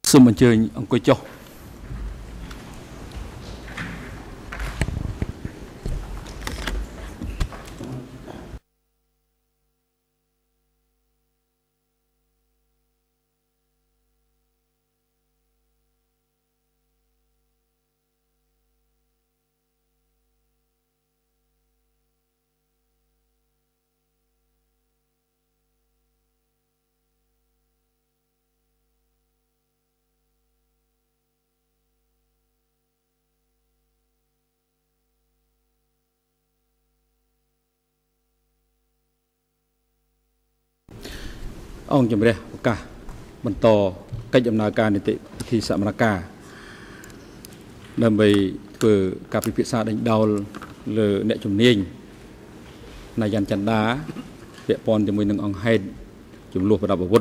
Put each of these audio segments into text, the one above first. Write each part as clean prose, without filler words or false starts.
សូមអញ្ជើញអង្គុយចុះអង្គជំរះប្រកាសបន្តកិច្ចដំណើរការនីតិវិធីសមនការដើម្បីធ្វើការពិភាក្សាដេញដោលលើអ្នកជំនាញនាយ៉ាន់ចន្ទដាពាក់ព័ន្ធជាមួយនឹងអង្គហេតុចំនួនប្រដាប់អាវុធ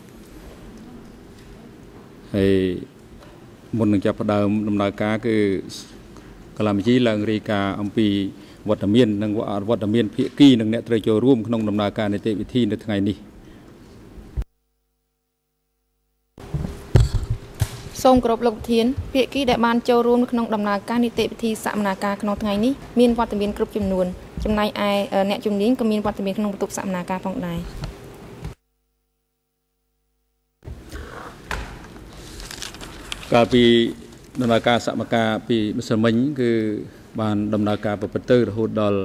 ហើយមុននឹងចាប់ផ្ដើមដំណើរការគឺកលាមជីឡើងរាយការណ៍អំពីវត្តមាននិងវត្តមានភាគីនិងអ្នកត្រូវចូលរួមក្នុងដំណើរការនីតិវិធីនៅថ្ងៃនេះសូមគោរពលោកប្រធានភាគីដែលបានចូលរួមក្នុងដំណើរការនីតិវិធីសមនការក្នុងថ្ងៃនេះមានវត្តមានគ្រប់ចំនួនចំណែកឯអ្នកជំនាញក៏មានវត្តមានក្នុងបន្ទប់សមនការផងដែរកាលពីដំណើរការសមនការពីម្សិលមិញគឺបានដំណើរការប្រព្រឹត្តទៅរហូតដល់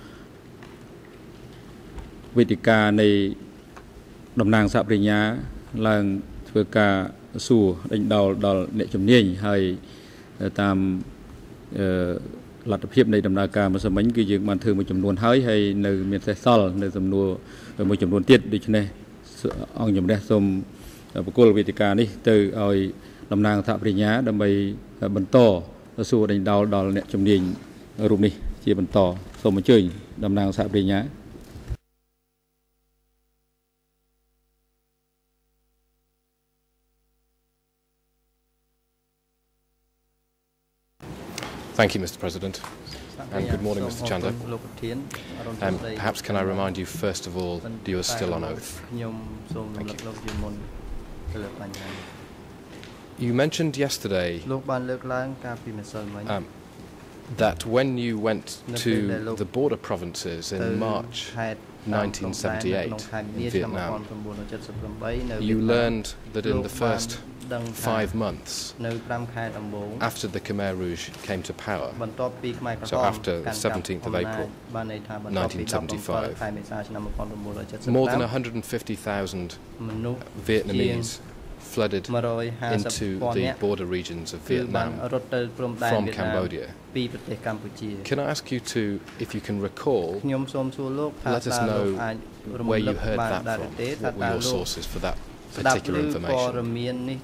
វេទិកានៃតំណាងសហប្រញ្ញាឡើងធ្វើការសួរដេញដោលដល់អ្នកជំនាញហើយតាមលទ្ធភាពនៃដំណើរការម្សិលមិញគឺយើងបានធ្វើមួយចំនួនហើយនៅមានសេសសល់នៅសំណួរមួយចំនួនទៀតដូច្នេះអង្គជំរះសូមបកគលវេទិកានេះទៅឲ្យតំណាងសហប្រញ្ញាដើម្បីបន្តសួរដេញដោលដល់អ្នកជំនាញរូបនេះជាបន្តសូមអញ្ជើញតំណាងសហប្រញ្ញា Thank you, Mr. President, and good morning, Mr. Chanda. Perhaps can I remind you, first of all, you are still on oath. Thank you. You mentioned yesterday that when you went to the border provinces in March 1978 in Vietnam, you learned that in the first 5 months after the Khmer Rouge came to power, so after the 17th of April 1975, more than 150,000 Vietnamese flooded into the border regions of Vietnam from Cambodia. Can I ask you to, if you can recall, let us know where you heard that from? What were your sources for that particular information?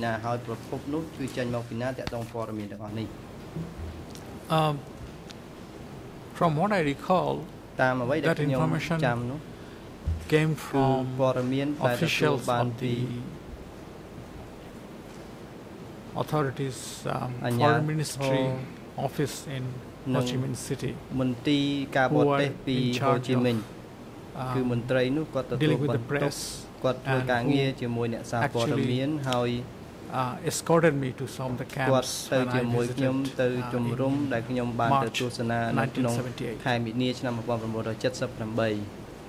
From what I recall, that information came from officials of the authorities' foreign ministry office in Ho Chi Minh City, who were in charge of dealing with the press and who actually escorted me to some of the camps when I visited in March 1978.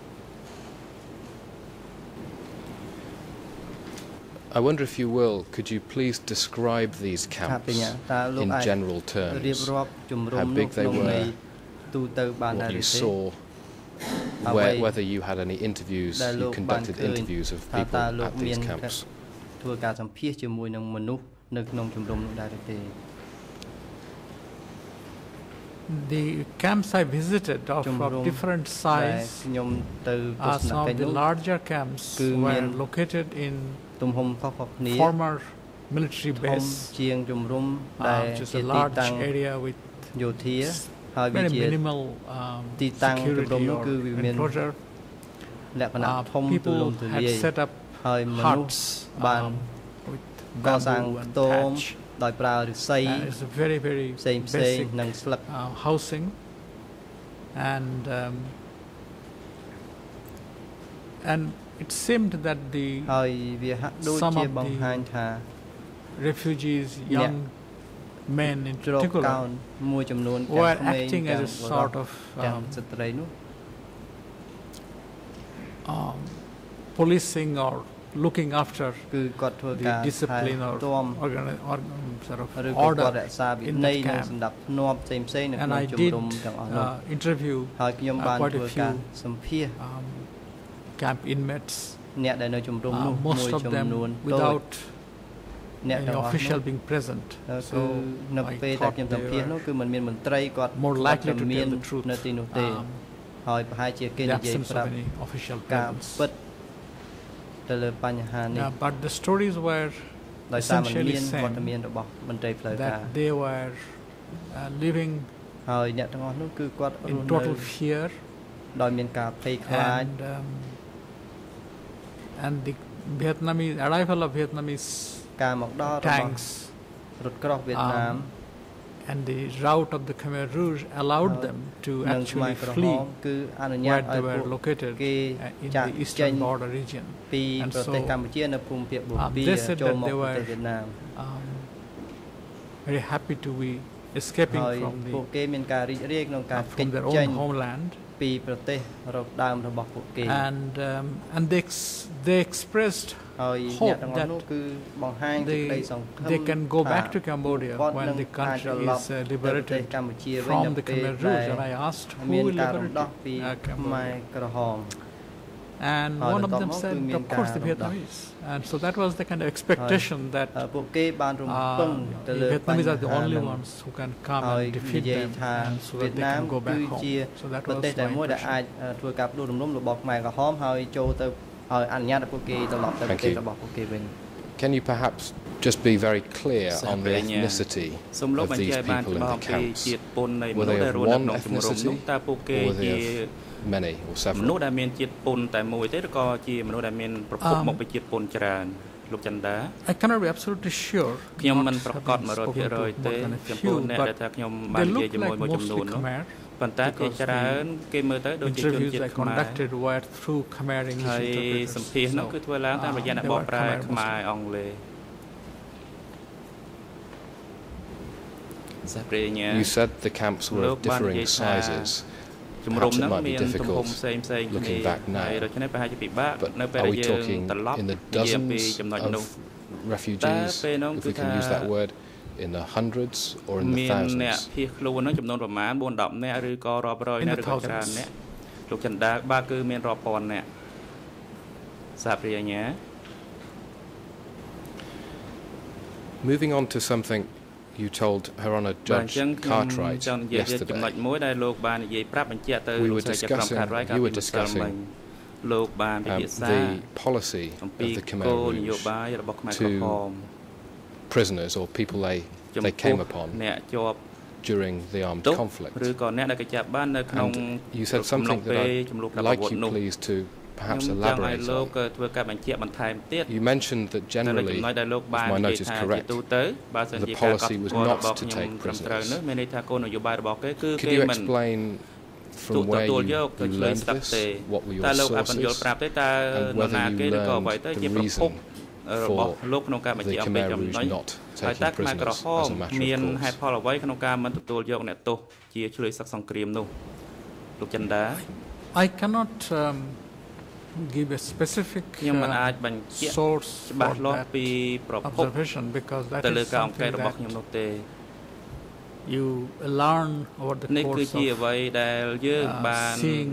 I wonder if you will, could you please describe these camps in general terms? How big they were, what you saw, whether you had any interviews, you conducted interviews of people at these camps. The camps I visited of different size, some of the larger camps were located in former military base, which is a large area with very minimal security or enclosure. People had set up huts with bamboo and thatch. It's a very, very basic housing, and it seemed that some of the refugees, young men in particular, were acting as a sort of policing or looking after the discipline or sort of order in the camp. And I did interview quite a few camp inmates, most of them without any official being present. So I thought they were more likely to tell the truth the absence of any official presence. But the stories were essentially saying that they were living in total fear, and the Vietnamese arrival of Vietnamese tanks and the route of the Khmer Rouge allowed them to actually flee where they were located in the eastern border region. And so they said that they were very happy to be escaping from their own homeland. And they expressed hope that they can go back to Cambodia when the country is liberated from the Khmer Rouge. And I asked, who will liberate Cambodia? And one of them said, of course, the Vietnamese. And so that was the kind of expectation that the Vietnamese are the only ones who can come and defeat them, and so that they can go back home. So that was my impression. Thank you. Can you perhaps just be very clear on the ethnicity of these people in the camps? Were they of one ethnicity, or were they of many or several? I cannot be absolutely sure. They look like mostly Khmer. Because the interviews I conducted were through Khmer English interpreters. So, they were Khmer You said the camps were of differing sizes. Perhaps it might be difficult looking back now, but are we talking in the dozens of refugees, if we can use that word, in the hundreds or in the thousands? In the thousands. Moving on to something you told Her Honour Judge Cartwright yesterday. We were discussing, you were discussing the policy of the Khmer Rouge to prisoners or people they came upon during the armed conflict. And you said something that I'd like you please to perhaps elaborate on. You mentioned that generally, if my note is correct, the policy was not to take prisoners. Could you explain from where you learned this, what were your sources, and whether you learned the reason for the Khmer Rouge not taking prisoners as a matter of course? I cannot give a specific source for that observation, because that is something that you learn over the course of seeing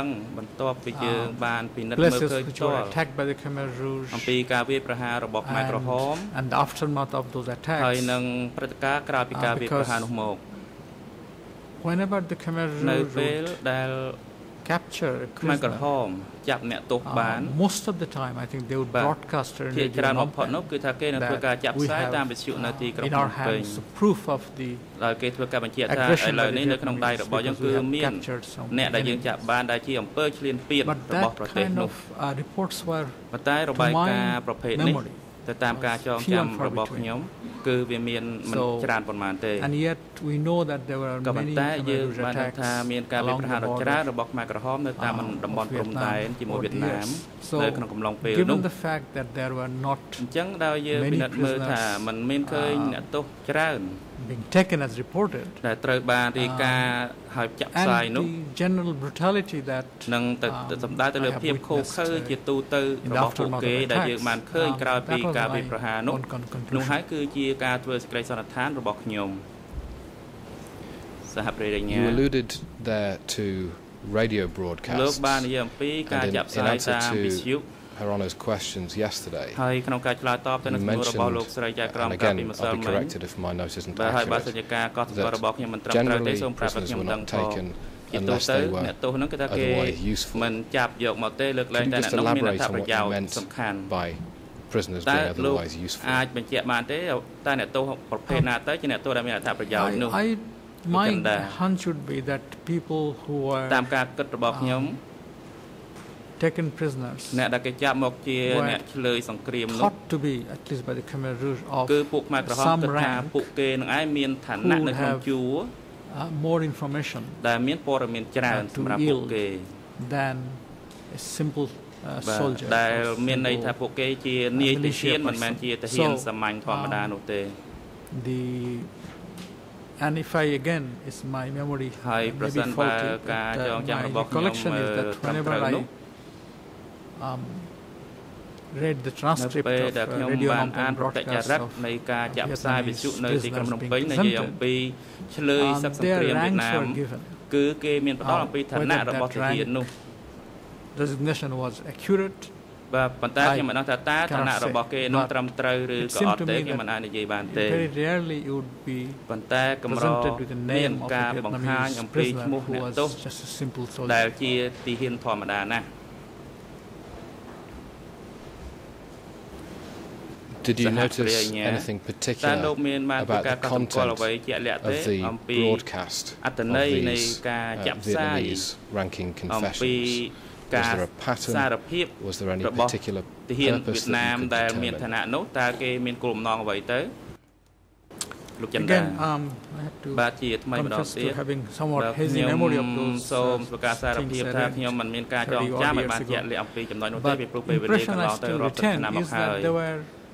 places which were attacked by the Khmer Rouge and the aftermath of those attacks. Because whenever the Khmer Rouge would capture a prisoner, most of the time I think they would broadcast her in the that we have in our hands proof of the aggression by the Vietnamese, because we have captured so many enemies. But that kind of reports were, to my memory, few and far between. គឺវាមានមិនច្រើនប៉ុន្មានទេ and yet we know that there were many តែយើងបានថាមានការវាយប្រហារដ៏ច្រើនរបស់ខ្មែរក្រហមនៅតាមតំបន់ព្រំដែនជាមួយវៀតណាមនៅក្នុងកំឡុងពេលនោះ given the fact that there were not អញ្ចឹងដោយយើងពិនិត្យមើលថាมันមានឃើញអ្នកទោសច្រើន being taken as reported ដែលត្រូវបានរាយការណ៍ហើយចាក់ផ្សាយនោះ the general brutality that នឹងទៅសម្ដៅទៅលើភាពខូខើជាទូទៅរបស់ពួកគេដែលយើងបានឃើញក្រោយពីការវាយប្រហារនោះនោះហើយគឺជាការធ្វើសេចក្តីសន្និដ្ឋានរបស់ខ្ញុំសហប្រតិញ្ញា You alluded there to radio broadcasts លោកបាននិយាយអំពីការចាក់ផ្សាយតាមវិទ្យុ Her Honour's questions yesterday. ហើយក្នុងការឆ្លើយតបទៅនឹងសំណួររបស់លោកស្រីចៅក្រមកាលពីម្សិលមិញ បាទហើយបាទសញ្ញាការកត់សម្គាល់របស់ខ្ញុំមិនត្រឹមត្រូវទេសូមប្រាប់ឲ្យខ្ញុំដឹងផងជាទូទៅអ្នកទោសហ្នឹងគឺថាគេមិនចាប់យកមកទេលើកលែងតែអ្នកនោះមានអត្ថប្រយោជន៍សំខាន់ prisoners being otherwise useful អាចបញ្ជាក់បានទេតើអ្នកទោសប្រភេទណាទៅជាអ្នកទោសដែលមានអត្ថប្រយោជន៍នោះ My hunch would be that people who are តាមការគិតរបស់ខ្ញុំ taken prisoners អ្នកដែលគេចាប់មកជាអ្នកឆ្លើយសង្គ្រាមនោះ thought to be at least by the Khmer Rouge of គឺពួកខ្មែរក្រហមគិតថាពួកគេនឹងឯងមានឋានៈនៅក្នុងជួរ more information ដែលមានព័ត៌មានច្រើនសម្រាប់ពួកគេ than a simple soldier ដែលមានន័យថាពួកគេជានាយទាហានមិនមែនជាទាហានសាមញ្ញធម្មតានោះទេ and if I again is my memory ហើយប្រសិនបើការចងចាំរបស់ខ្ញុំwhenever I read the transcript of radio អានប្រតិចរិតនៃការចាក់ផ្សាយវិទ្យុនៅទីក្រុងភ្នំពេញនិយាយអំពីឆ្លើយសឹកសង្គ្រាមវៀតណាមគឺគេមានផ្ដល់អំពីឋានៈរបស់ទាហាននោះ resignation was accurate បាទប៉ុន្តែខ្ញុំមិនដឹងថាតើឋានៈរបស់គេនោះត្រឹមត្រូវឬក៏អត់ទេខ្ញុំមិនអាចនិយាយបានទេ very rarely it would be ប៉ុន្តែកម្រមានការបង្ហាញអំពីឈ្មោះអ្នកទោសដែលជាទាហានធម្មតាណាស់ Did you notice anything particular about the content of the broadcast of these Vietnamese ranking confessions? Was there a pattern? Was there any particular purpose that you could determine? Again, I have to confess to having somewhat hazy memory of those things that but the impression I still retain is that they were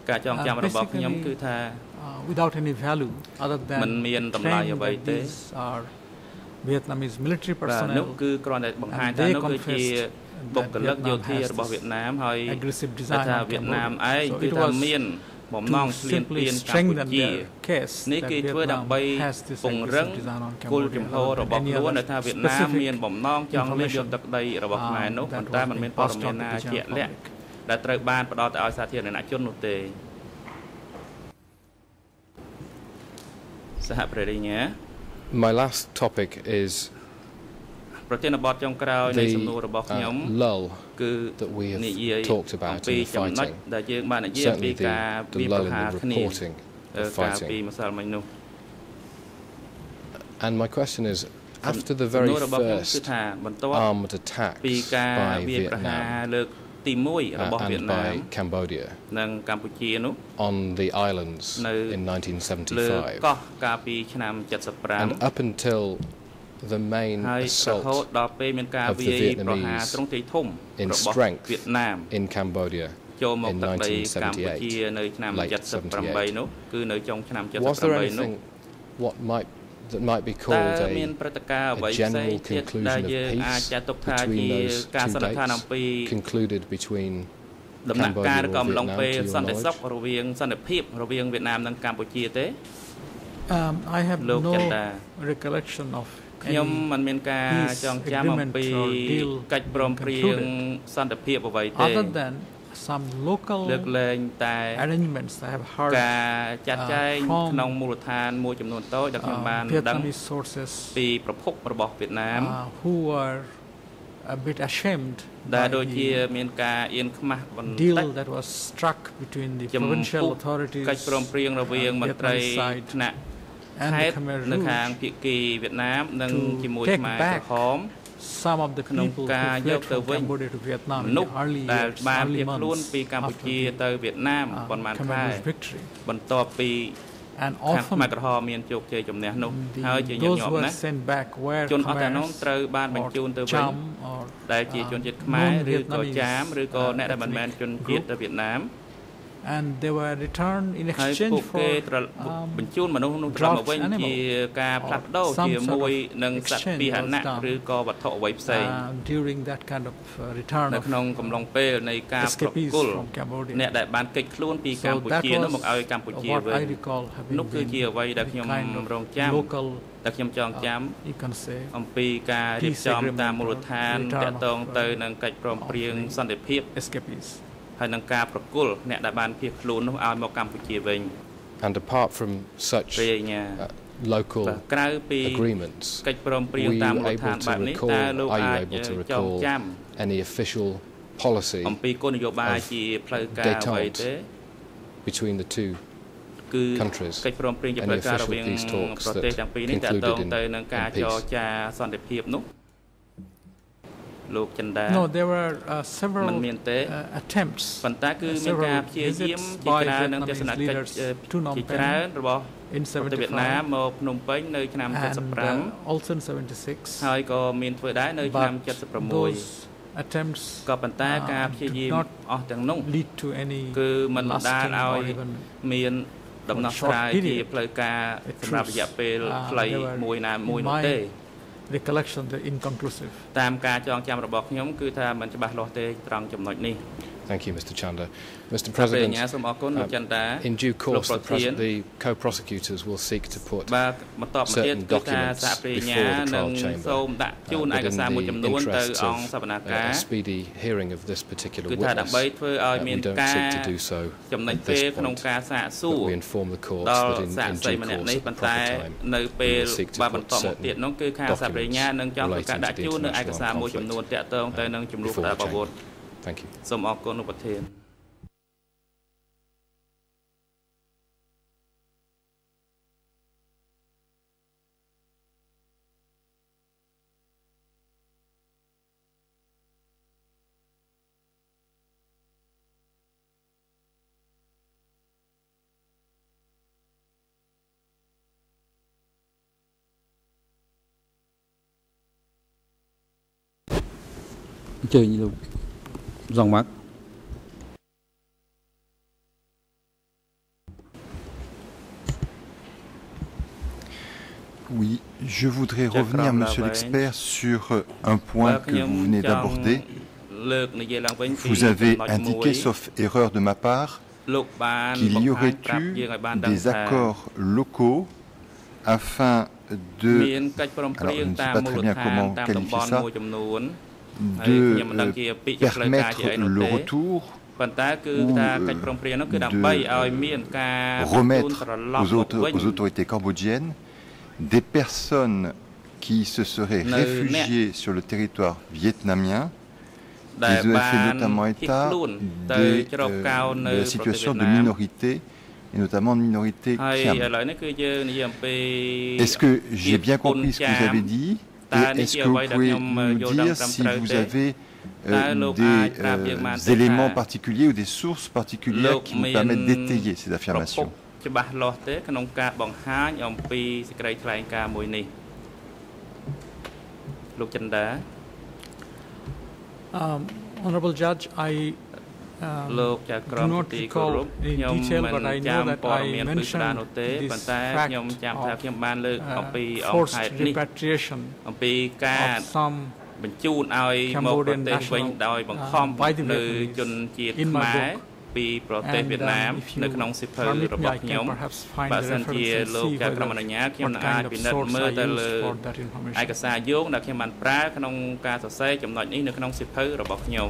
without any value other than claiming that these are Vietnamese military personnel and they confessed that Vietnam has this aggressive design on Cambodia. So it was to simply strengthen their case that Vietnam has this aggressive design on Cambodia rather than any other specific information that was being passed on to the general public. ដែលត្រូវបានផ្ដល់ទៅឲ្យសាធារណជននោះទេសហប្រតិញ្ញា My last topic is ប្រធានបទចុងក្រោយនៃសំណួររបស់ខ្ញុំ lull គឺ that we have talked about ពី in the ចំណុច fighting ដែលយើងបាននិយាយពីការវាយប្រហារគ្នាកាលពីម្សិលមិញនោះ And my question is after the very first armed attack by Vietnam and by Cambodia on the islands in 1975 and up until the main assault of the Vietnamese in strength in Cambodia in 1978, late 78. Was there anything that might be called a general conclusion of peace between those two dates concluded between Cambodia or Vietnam, to your knowledge? I have no recollection of any peace agreement or deal concluded other than some local arrangements I have heard from Vietnamese sources who are a bit ashamed by the deal that was struck between the provincial authorities on the Vietnamese side and the Khmer Rouge to take back some of the people who fled from Cambodia to Vietnam in the early years, early months after the Khmer Rouge victory. and often those who were sent back were Khmer or Cham or non-Vietnamese group. And they were returned in exchange for drugs animals. Some sort of exchange was done during that kind of return of escapees from Cambodia. So that was what I recall having been the kind of local, you can say, peace agreement or return of escapees. And apart from such local agreements, are you able to recall any official policy of détente between the two countries? Any official peace talks that concluded in peace? No, there were several attempts, several visits by Vietnamese leaders to Phnom Penh in 1975 and also in 1976. But those attempts did not lead to any lasting or even short period. Recollection inconclusive. Thank you, Mr. Chanda. Mr. President, in due course, the co-prosecutors will seek to put certain documents before the trial chamber. But in the interests of a speedy hearing of this particular witness, we don't seek to do so at this point. But we inform the courts that in due course, at proper time, we will seek to put certain documents relating to the international conflict before the chamber. Thank you. Oui, je voudrais revenir, monsieur l'expert, sur un point que vous venez d'aborder. Vous avez indiqué, sauf erreur de ma part, qu'il y aurait eu des accords locaux afin de, alors je ne sais pas très bien comment qualifier ça, de permettre le retour ou de remettre aux autorités cambodgiennes des personnes qui se seraient réfugiées sur le territoire vietnamien. Ils ont fait notamment état de la situation de minorité, et notamment de minorité Khmer. Est-ce que j'ai bien compris ce que vous avez dit? Et est-ce que vous pouvez nous dire si vous avez des éléments particuliers ou des sources particulières qui vous permettent d'étayer ces affirmations? Honorable Judge, I do not recall in detail, but I know that I mentioned this fact of forced repatriation of some Cambodian national by the Vietnamese in my book. And if you permit me, I can perhaps find the reference and see what kind of source I used for that information.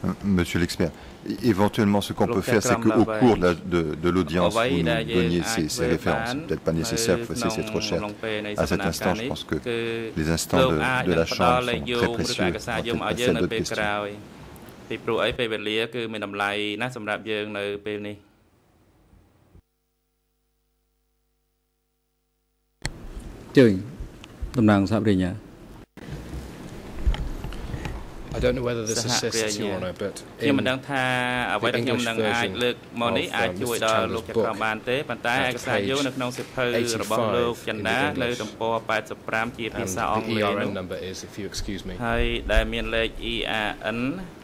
Monsieur l'expert. Éventuellement, ce qu'on peut faire, c'est qu'au cours de l'audience, vous nous donniez ces références. Peut-être pas nécessaire, vous fassiez cette recherche. À cet instant, je pense que les instants de la Chambre sont très précieux pour celle d'autres questions. ពីព្រោះអីពេលវេលាគឺមានតម្លៃណាស់សម្រាប់យើងនៅពេលនេះ I don't know whether this assists you or not, but ខ្ញុំមិនដឹងថាអ្វីដែលខ្ញុំនឹងអាចលើកមកនេះអាចជួយដល់លោកចក្រមបានទេប៉ុន្តែឯកសារយោងនៅក្នុងសៀវភៅរបស់លោកចន្ទានៅទំព័រ85ជាភាសាអង់គ្លេសនោះហើយដែលមានលេខ ERN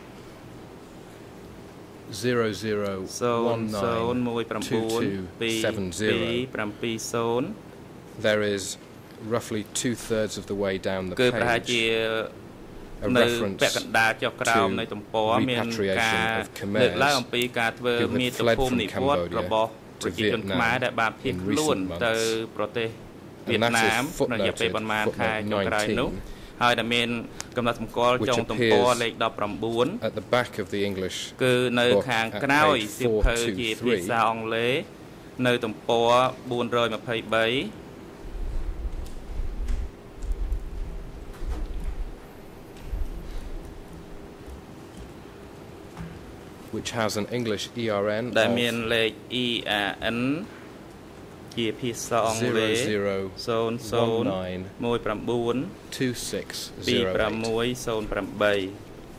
00192270 There is roughly 2/3 of the way down the page a reference to repatriation of Khmer who had fled from Cambodia to Vietnam in recent months. And that is footnoted footnote 19, which appears at the back of the English book at page 423. Which has an English ERN of ដែលមានលេខ ERN ជាភាសាអង់គ្លេស 00192608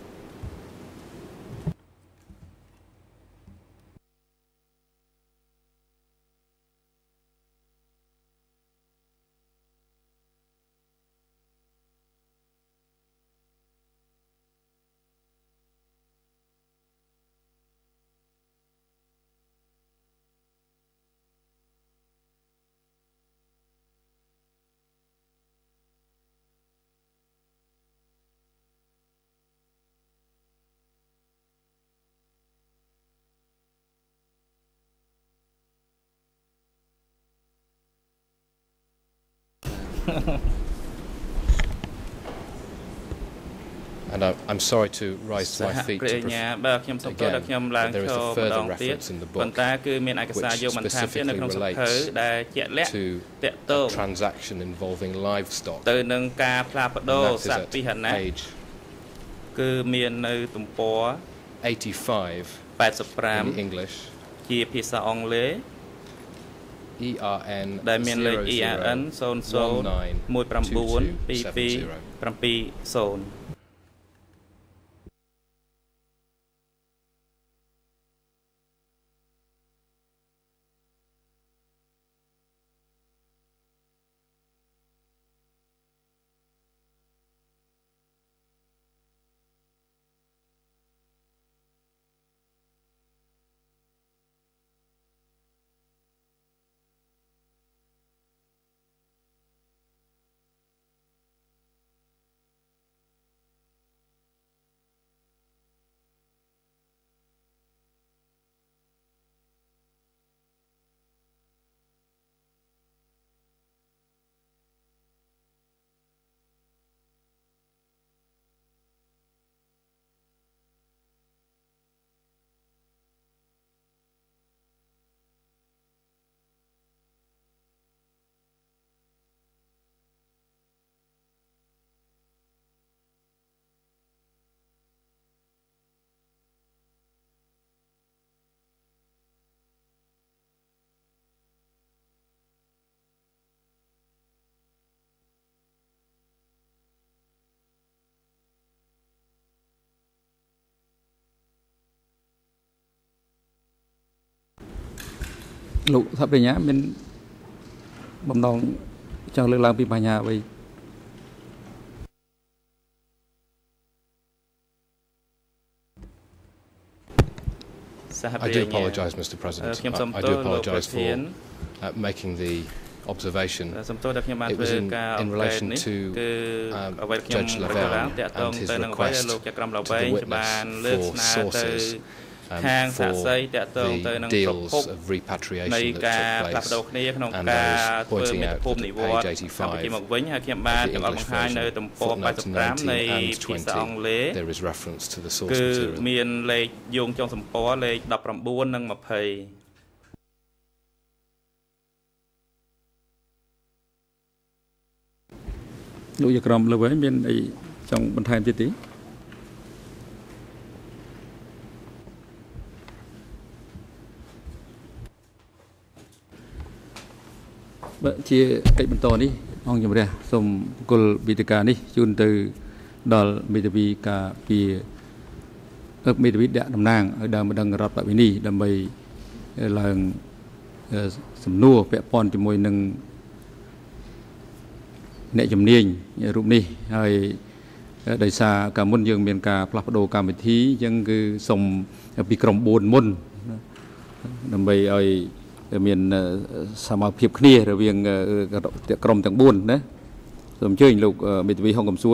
And I'm sorry to rise to my feet to again, but there is a further reference in the book which specifically relates to a transaction involving livestock. And that is at page 85 in English. ERN 00192270. Lục thập định nhá, mình bấm đòn cho lực lượng bị bà nhà vậy. I do apologise, Mr. President. I do apologise for making the observation. It was in relation to Judge Lavelle and his request to the witness for sources for the deals of repatriation that took place, and I was pointing out that at page 85 of the English version, footnotes 19 and 20, there is reference to the source material. មានលេខយោងចុងសម្ព័រលេខ 19 និង 20 លោកយាក្រមលើវិញមានអីចង់បន្ថែមទៀតទេបើជាកិច្ចបន្តនេះអង្គជំរះសូមគុលវិទ្យានេះជូនទៅដល់មេធាវីការពីមេធាវីដាក់តំណាងឲ្យដើមម្ដងរដ្ឋបវេនីដើម្បីឡើងសំណួរពាក់ព័ន្ធជាមួយនឹងអ្នកជំនាញរូបនេះហើយដោយសារកាលមុនយើងមានការផ្លាស់ប្ដូរកម្មវិធីអញ្ចឹងគឺសូមពីក្រុម4មុនដើម្បីឲ្យមានសមភាពគ្នារវាងក្រុមទាំង4ណាសូមអញ្ជើញលោកមេធាវីហុងកំសួន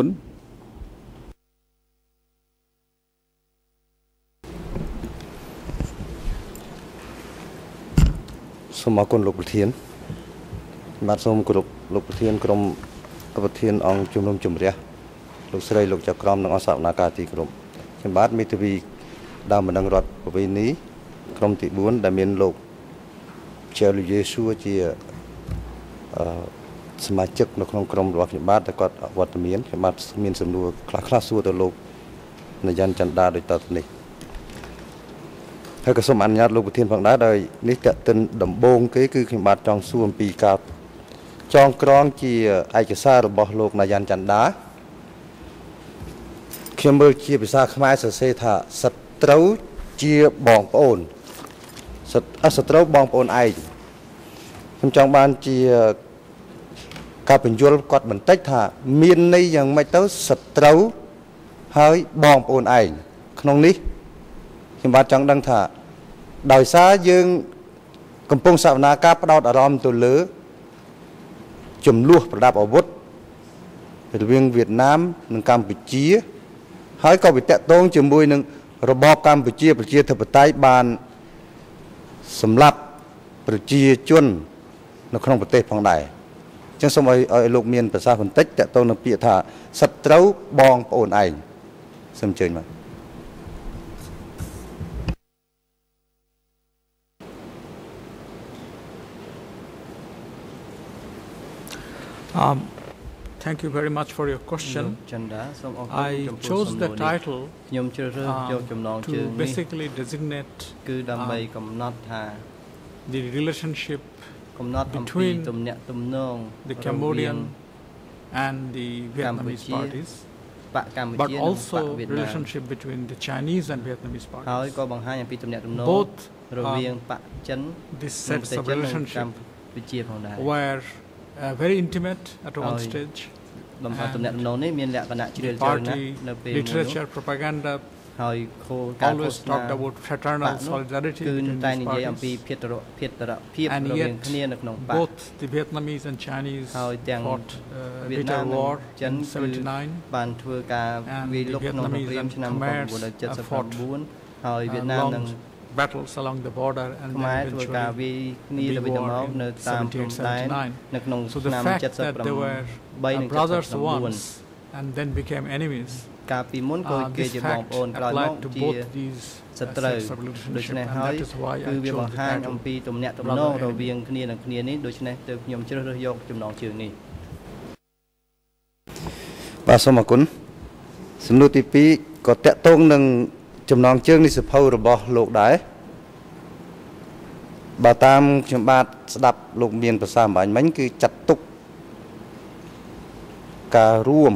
សូមអរគុណលោកប្រធានបាទសូមគោរពលោកប្រធានក្រុមប្រធានអង្គជំនុំជម្រះលោកស្រីលោកចៅក្រមនិងអសវនាការទីគោរពខ្ញុំបាទមេធាវីដើមបណ្ដឹងរដ្ឋប្រវេណីក្រុមទី4ដែលមានលោកជាលូយេស៊ូជាសមាជិកនៅក្នុងក្រុមរបស់ខ្ញុំបាទតែគាត់វត្តមានខ្ញុំបាទមានសំណួរខ្លះសួរទៅលោកនយ័នចន្ទាដូចតទៅនេះហើយក៏សូមអនុញ្ញាតលោកប្រធានផងដែរដោយនេះតេតិនដំបូងគេគឺខ្ញុំបាទចង់សួរអំពីការចងក្រងជាឯកសាររបស់លោកនយ័នចន្ទាខ្ញុំមើលជាភាសាខ្មែរសរសេរថាសត្រូវជាបងប្អូនសត្រូវបងប្អូនឯងខ្ញុំចង់បានជាការបញ្យល់គាត់បន្តិចថាមានន័យយ៉ាងម៉េចទៅសត្រូវហើយបងប្អូនឯងក្នុងនេះខ្ញុំបាទចង់ដឹងថាដោយសារយើងកំពុងសវនាការផ្ដោតអារម្មណ៍ទៅលើចំនួនប្រដាប់អាវុធរវាងវៀតណាមនិងកម្ពុជាហើយក៏វាតាក់ទងជាមួយនឹងរបបកម្ពុជាប្រជាធិបតេយ្យបានសម្លាប់ប្រជាជននៅក្នុងប្រទេសផងដែរអញ្ចឹងសូមឲ្យលោកមានប្រសាសន៍បន្តិចតាក់ទងនឹងពាក្យថាសត្រូវបងប្អូនឯងសូមអញ្ជើញបាទ Thank you very much for your question. I chose the title to basically designate the relationship between the Cambodian and the Vietnamese parties, but also relationship between the Chinese and Vietnamese parties. Both these sets of relationship were very intimate at one stage. Party literature propaganda always talked about fraternal solidarity between these parties. And yet both the Vietnamese and Chinese fought bitter war in 79, and the Vietnamese and Khmer fought long battles along the border and then eventually the war in 78-79. So the fact that they were brothers once and then became enemies, this fact applied to both these sets of relationship, and that is why I chose the title Brother Enemy. បាទសូមអរគុណសំណួរទី2ក៏តកតងនឹងចំណងជើងនេះសភៅរបស់លោកដែរបើតាមខ្ញុំបាទស្ដាប់លោកមានប្រសាសន៍អំបញ្ញមិញគឺចាត់ទុកការរួម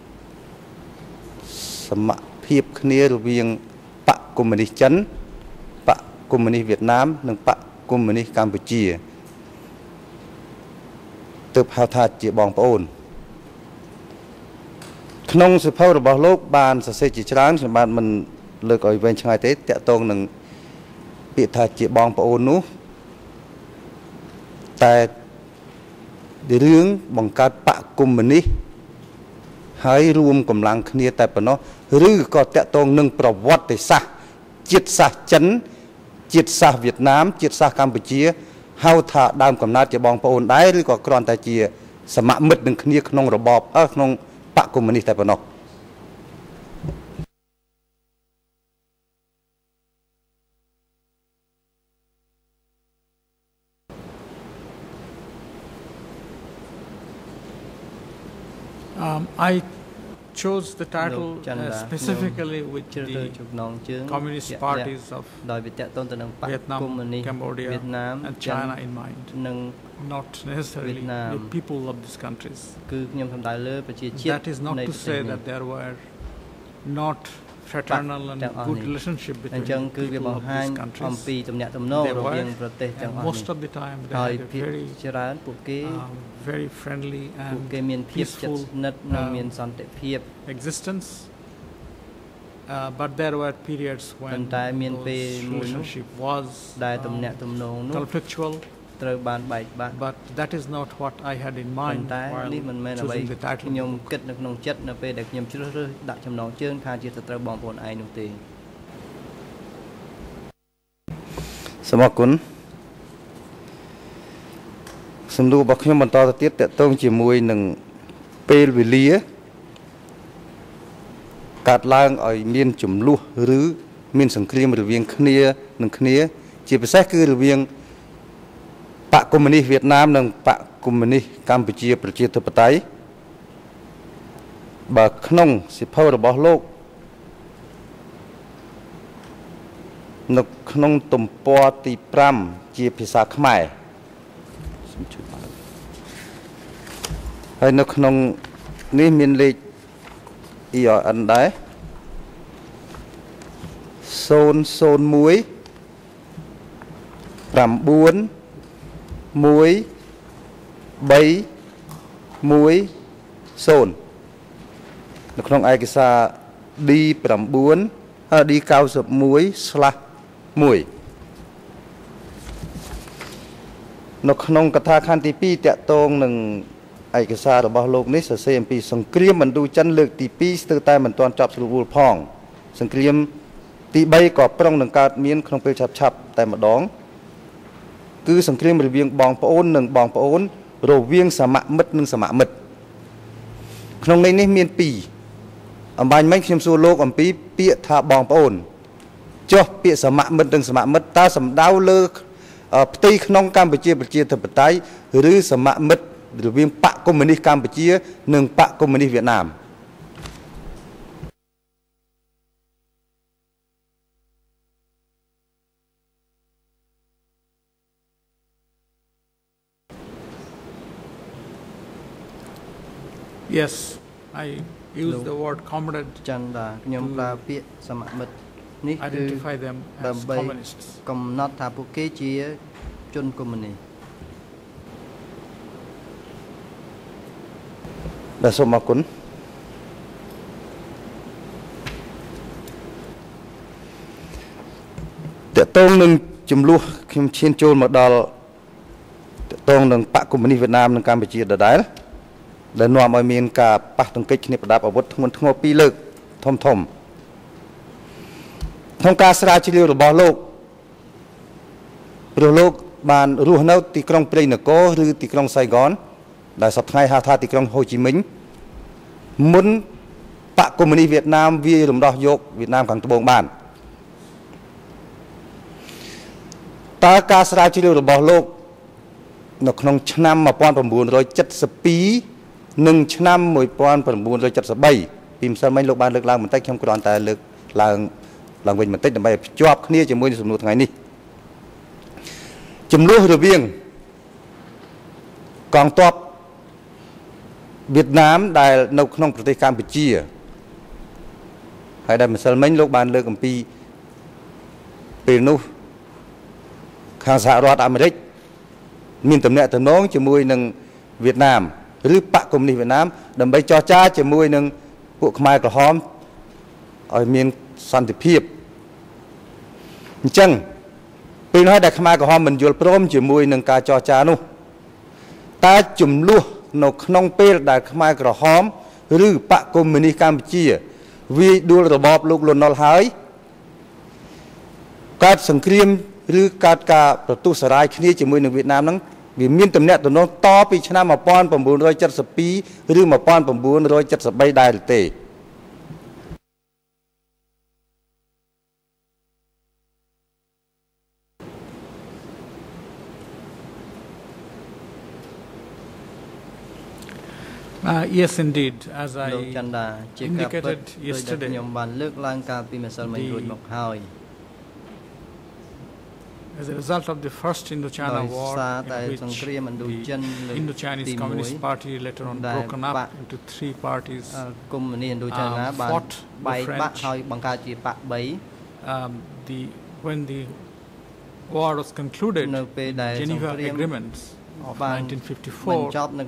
សមភាពគ្នារវាងបកកុម្មុយនីសចិនបកកុម្មុយនីសវៀតណាមនិងបកកុម្មុយនីសកម្ពុជាទើបហៅថាជាបងប្អូនក្នុងសភៅរបស់លោកបានសរសេរជាច្រើនខ្ញុំបាទមិនលើកឲ្យវែងឆ្ងាយទេតាក់ទងនឹងពាក្យថាជាបងប្អូននោះតែរឿងបង្កើតបកកុម្មុយនីសហើយរួមកម្លាំងគ្នាតែប៉ុណ្ណោះឬក៏តាក់ទងនឹងប្រវត្តិសាស្ត្រជាតិសាសន៍ចិនជាតិសាសន៍វៀតណាមជាតិសាសន៍កម្ពុជាហៅថាដើមកំណើតជាបងប្អូនដែរឬក៏គ្រាន់តែជាសមមិត្តនឹងគ្នាក្នុងរបបក្នុងបកកុម្មុយនីសតែប៉ុណ្ណោះ I chose the title specifically with the communist parties of Vietnam, Cambodia, and China in mind, not necessarily the people of these countries. That is not to say that there were not fraternal and good relationship between people of these countries. They were, and most of the time they had a very friendly and peaceful existence. But there were periods when those relationship was conflictual. But that is not what I had in mind while choosing the title. ខ្ញុំគិតនៅក្នុងចិត្តនៅពេលដែលខ្ញុំជ្រើសរើសដាក់ចំណងជើងថាជាសត្រូវបងប្អូនឯងនោះទេសូមអរគុណសំណួររបស់ខ្ញុំបន្តទៅទៀតតកតងជាមួយនឹងពេលវេលាកាត់ឡើងឲ្យមានចំនួនឬមានសង្គ្រាមរវាងគ្នានឹងគ្នាជាពិសេសគឺរវាង បកកុម្មុយនីសវៀតណាមនិងបកកុម្មុយនីសកម្ពុជាប្រជាធិបតេយ្យបើក្នុងសិភៅរបស់លោកនៅក្នុងទំព័រទី 5 ជាភាសាខ្មែរហើយនៅក្នុងនេះមានលេខ ERN ដែរ 001 9 1 3 1 0 នៅក្នុងឯកសារ D9 D91/1 នៅក្នុងកថាខណ្ឌទី 2 តាក់ទងនឹងឯកសាររបស់លោកនេះសរសេរអំពីសង្គ្រាមឥណ្ឌូចិនលើកទី 2 ស្ទើរតែមិនទាន់ចប់ស្រួលផងសង្គ្រាមទី 3 ក៏ប្រុងនឹងកើតមានក្នុងពេលឆាប់ៗតែម្ដង គឺសង្គ្រាមរវាងបងប្អូននិងបងប្អូនរវាងសមមិត្តនិងសមមិត្តក្នុងន័យនេះមាន 2 អំបញ្ញមិញខ្ញុំសួរលោកអំពីពាក្យថាបងប្អូនចុះពាក្យសមមិត្តនិងសមមិត្តតើសំដៅលើផ្ទៃក្នុងកម្ពុជាប្រជាធិបតេយ្យឬសមមិត្តរវាងបកកុម្មុយនីសកម្ពុជានិងបកកុម្មុយនីសវៀតណាម Yes, I use the word comrade. Chanda ខ្ញុំប្រើពាក្យសមមិត្តនេះ identify them as communists. កំណត់ថាពួកគេជាជនកុម្មុយនីស បាទសូមអរគុណតកតងនឹងចំនួនខ្ញុំឈានចូលមកដល់តកតងនឹងបកកុម្មុយនីសវៀតណាមនិងកម្ពុជាដដែល ដែលនាំឲ្យមានការប៉ះទង្គិចគ្នាប្រដាប់អាវុធធ្ងន់ធ្ងរ 2 លើកធំក្នុងការស្រាវជ្រាវរបស់លោកព្រោះលោកបានរស់នៅទីក្រុងព្រៃនគរឬទីក្រុងសៃហ្គនដែលសប្តាហ៍ហៅថាទីក្រុងហូជីមិញមុនបកកុម្មុយនីសវៀតណាមវាយរំដោះយកវៀតណាមខាងត្បូងបានតើការស្រាវជ្រាវរបស់លោកនៅក្នុងឆ្នាំ 1972 និងឆ្នាំ 1973 ពីម្សិលមិញលោកបានលើកឡើងបន្តិចខ្ញុំគ្រាន់តែលើកឡើងវិញបន្តិចដើម្បីឲ្យភ្ជាប់គ្នាជាមួយនឹងសំណួរថ្ងៃនេះចំនួនរវាងកងទ័ពវៀតណាមដែលនៅក្នុងប្រទេសកម្ពុជាហើយដែលម្សិលមិញលោកបានលើកអំពីពេលនោះខាងសហរដ្ឋអាមេរិកមានទំនាក់ទំនងជាមួយនឹងវៀតណាម ឬបកកុម្មុយនីសវៀតណាមដើម្បីចរចាជាមួយនឹងពួកខ្មែរក្រហមឲ្យមានសន្តិភាពអញ្ចឹងពេលនោះដែលខ្មែរក្រហមមិនយល់ព្រមជាមួយនឹងការចរចានោះតើចំនួននៅក្នុងពេលដែលខ្មែរក្រហមឬបកកុម្មុយនីសកម្ពុជាវាយដួលរបបលោកលន់នល់ហើយកើតសង្គ្រាមឬកើតការប្រទុសរាយគ្នាជាមួយនឹងវៀតណាមហ្នឹងវាមានទំនាក់ទំនងតពីឆ្នាំ1972ឬ1973ដែរទេ Yes, indeed. As I indicated yesterday, as a result of the first Indochina War, in which the Indo-Chinese Communist Party later on broken up into 3 parties, fought the French. When the war was concluded, the Geneva Agreements of 1954,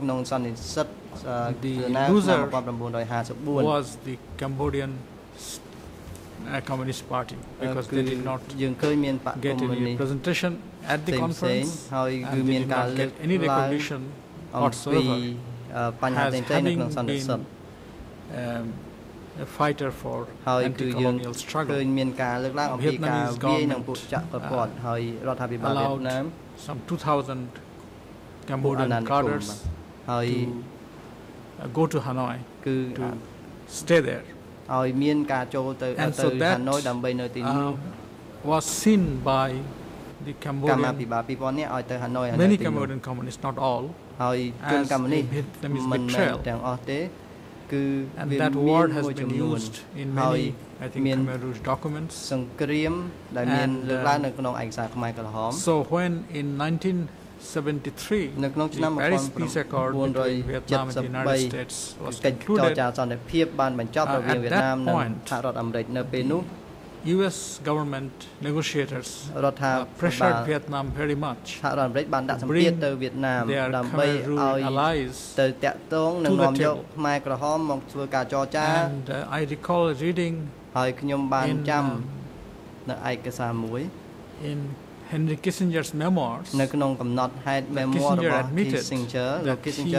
the loser was the Cambodian Communist Party, because they did not get any representation at the conference and they did not get any recognition whatsoever as having been a fighter for anti-colonial struggle. The Vietnamese government allowed some 2,000 Cambodian cadres to go to Hanoi to stay there. And so that was seen by the Cambodian, many Cambodian communists, not all, as a Vietnamese betrayal. And that word has been used in many, I think, Khmer Rouge documents. And, so when in 1973, the Paris Peace Accord between Vietnam and the United States was concluded, at that point, U.S. government negotiators pressured Vietnam very much to bring their Khmer Rouge allies to the table. And I recall reading in Henry Kissinger's memoirs, Kissinger admitted that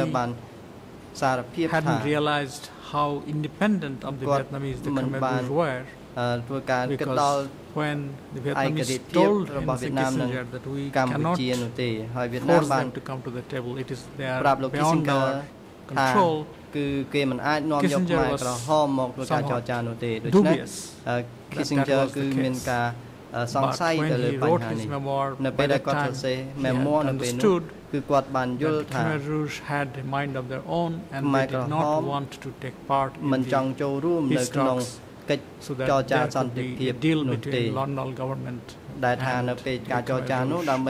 he hadn't realized how independent of the Vietnamese the Khmer Rouge were, because when the Vietnamese told Henry Kissinger that we cannot force them to come to the table, it is they are beyond our control, Kissinger was somewhat dubious that that was the case. But when he wrote his memoir, by that time he had understood that the Khmer Rouge had a mind of their own and they did not want to take part in the peace talks, so that there could be a deal between the London government and the Khmer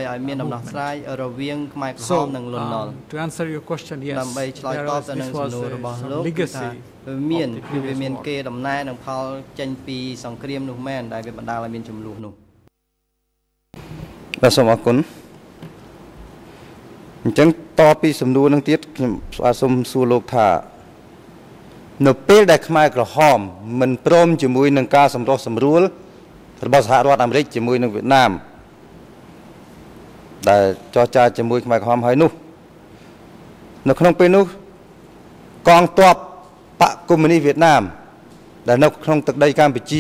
Rouge. So, to answer your question, yes, this was some legacy of the previous war. បាទសូមអរគុណអញ្ចឹងតពីសំណួរនឹងទៀតខ្ញុំសូមសួរលោកថានៅពេលដែលខ្មែរក្រហមមិនព្រមជាមួយនឹងការសម្រុះសម្រួលរបស់សហរដ្ឋអាមេរិកជាមួយនឹងវៀតណាមដែលចរចាជាមួយខ្មែរក្រហមហើយនោះនៅក្នុងពេលនោះកងទ័ពបកកុម្មុយនីសវៀតណាមដែលនៅក្នុងទឹកដីកម្ពុជា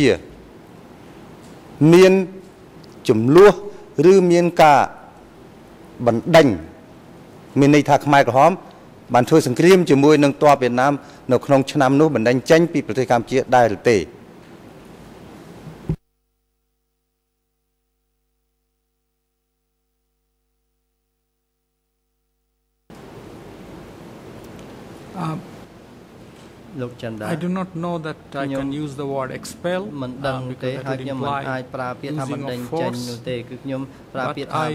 មានចំនួនឬមានការបណ្ដេញមានន័យថាខ្មែរក្រហមបានធ្វើសង្គ្រាមជាមួយនឹងទ័ពវៀតណាមនៅក្នុងឆ្នាំនោះបណ្ដេញចេញពីប្រទេសកម្ពុជាដែរឬទេ I do not know that I can use the word expel because that would imply using of force, but I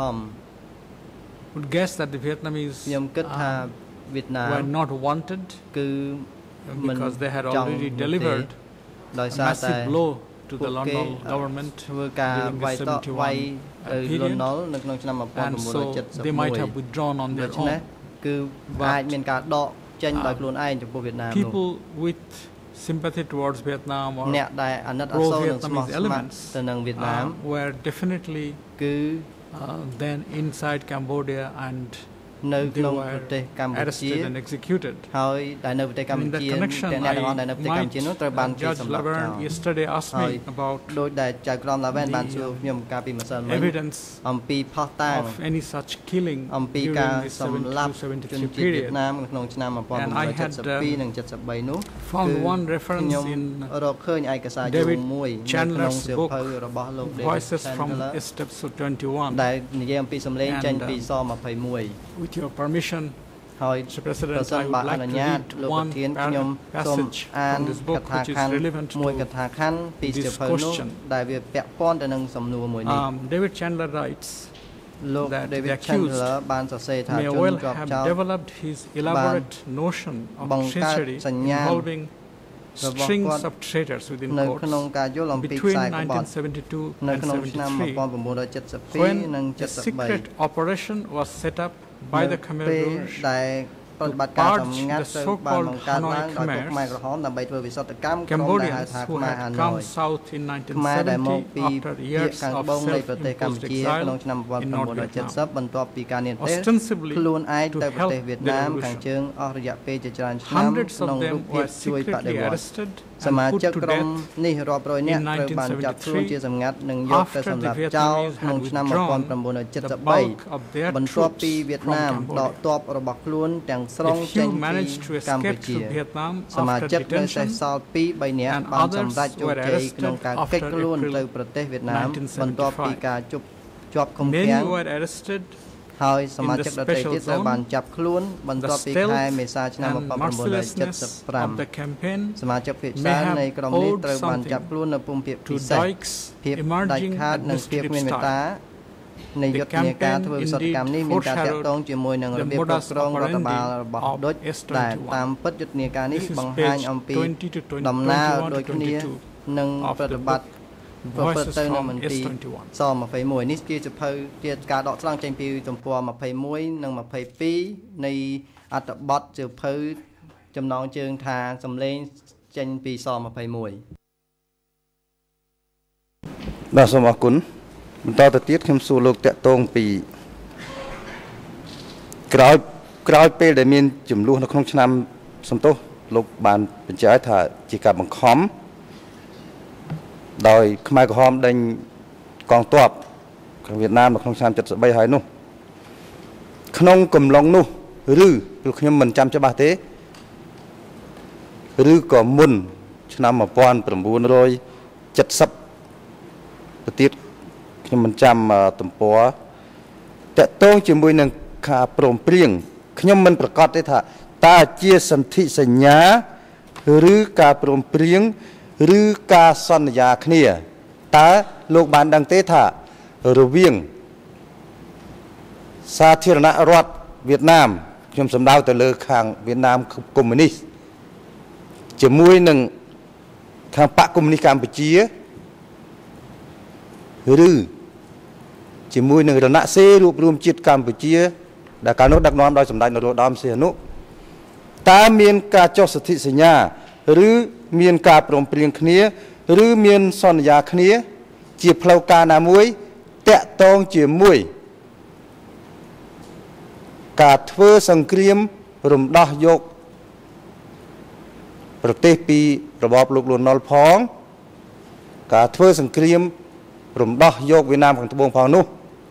would guess that the Vietnamese were not wanted because they had already delivered a massive blow to the London government during the 71 period, and so they might have withdrawn on their own. But people with sympathy towards Vietnam or pro-Vietnamese elements were definitely then inside Cambodia and they were arrested and executed. In that connection, Judge Laverne yesterday asked me about evidence of any such killing during the 72-73 period. And I had found one reference in David Chandler's book, Voices from Episode 21. And with your permission, Mr. President, I would like to read one passage from this book which is relevant to this question. David Chandler writes that the accused may well have developed his elaborate notion of treachery involving strings of traitors within courts between 1972 and 73, when a secret operation was set up by the Khmer Rouge to purge the so-called Hanoi Khmer, Cambodians who had come south in 1970 after years of self-imposed exile in North Vietnam, ostensibly to help the revolution. Hundreds of them were secretly arrested and put to death in 1973 after the Vietnamese had withdrawn the bulk of their troops from Cambodia. A few managed to escape to Vietnam after detention, and others were arrested after April 1975. Many were arrested in the special zone. The stealth and mercilessness of the campaign may have owed something to Dyke's emerging administrative style. The campaign indeed foreshadowed the modus operandi of S21. This is page 20 to 21 to 22 of the book Voices from S21. ស21នេះជាសភៅជាការដកស្រង់ចេញពីទំព័រ21និង22នៃអត្ថបទសភៅចំណងជើងថាសំឡេងចេញពីស21 បាទសូមអរគុណបន្តទៅទៀតខ្ញុំសួរលោកតាក់ទងពីក្រោយពេលដែលមានចំនួននៅក្នុងឆ្នាំសំទោសលោកបានបញ្ជាក់ថាជាការបង្ខំដោយខ្មែរក្រហមដេញកងទ័ពក្នុងវៀតណាមនៅក្នុងឆ្នាំ73ហើយនោះក្នុងកំឡុងនោះឬព្រោះខ្ញុំមិនចាំច្បាស់ទេឬក៏មុនឆ្នាំ1970ទៅទៀតខ្ញុំមិនចាំទំព័រតាក់ទងជាមួយនឹងការព្រមព្រៀងខ្ញុំមិនប្រកាសទេថាតើជាសន្ធិសញ្ញាឬការព្រមព្រៀងឬការសន្យាគ្នាតើលោកបានដឹងទេថារវាងសាធារណរដ្ឋវៀតណាមខ្ញុំសំដៅទៅលើខាងវៀតណាមកុម្មុយនីសជាមួយនឹងខាងបកកុម្មុយនីសកម្ពុជាឬជាមួយនឹងរណសេរីរួបរวมជាតិកម្ពុជាដែលកាលនោះដឹកនាំដោយសម្ដេចនរោត្តមសីហនុតើមានការចុះសន្ធិសញ្ញាឬមានការព្រមព្រៀងគ្នាឬមានសន្យាគ្នាជាផ្លូវការណាមួយតាក់ទងជាមួយការធ្វើសង្គ្រាមរំដោះយកប្រទេសពីរបបលោកលន់នល់ផងការធ្វើសង្គ្រាមរំដោះយកវៀតណាមខាងត្បូងផងនោះ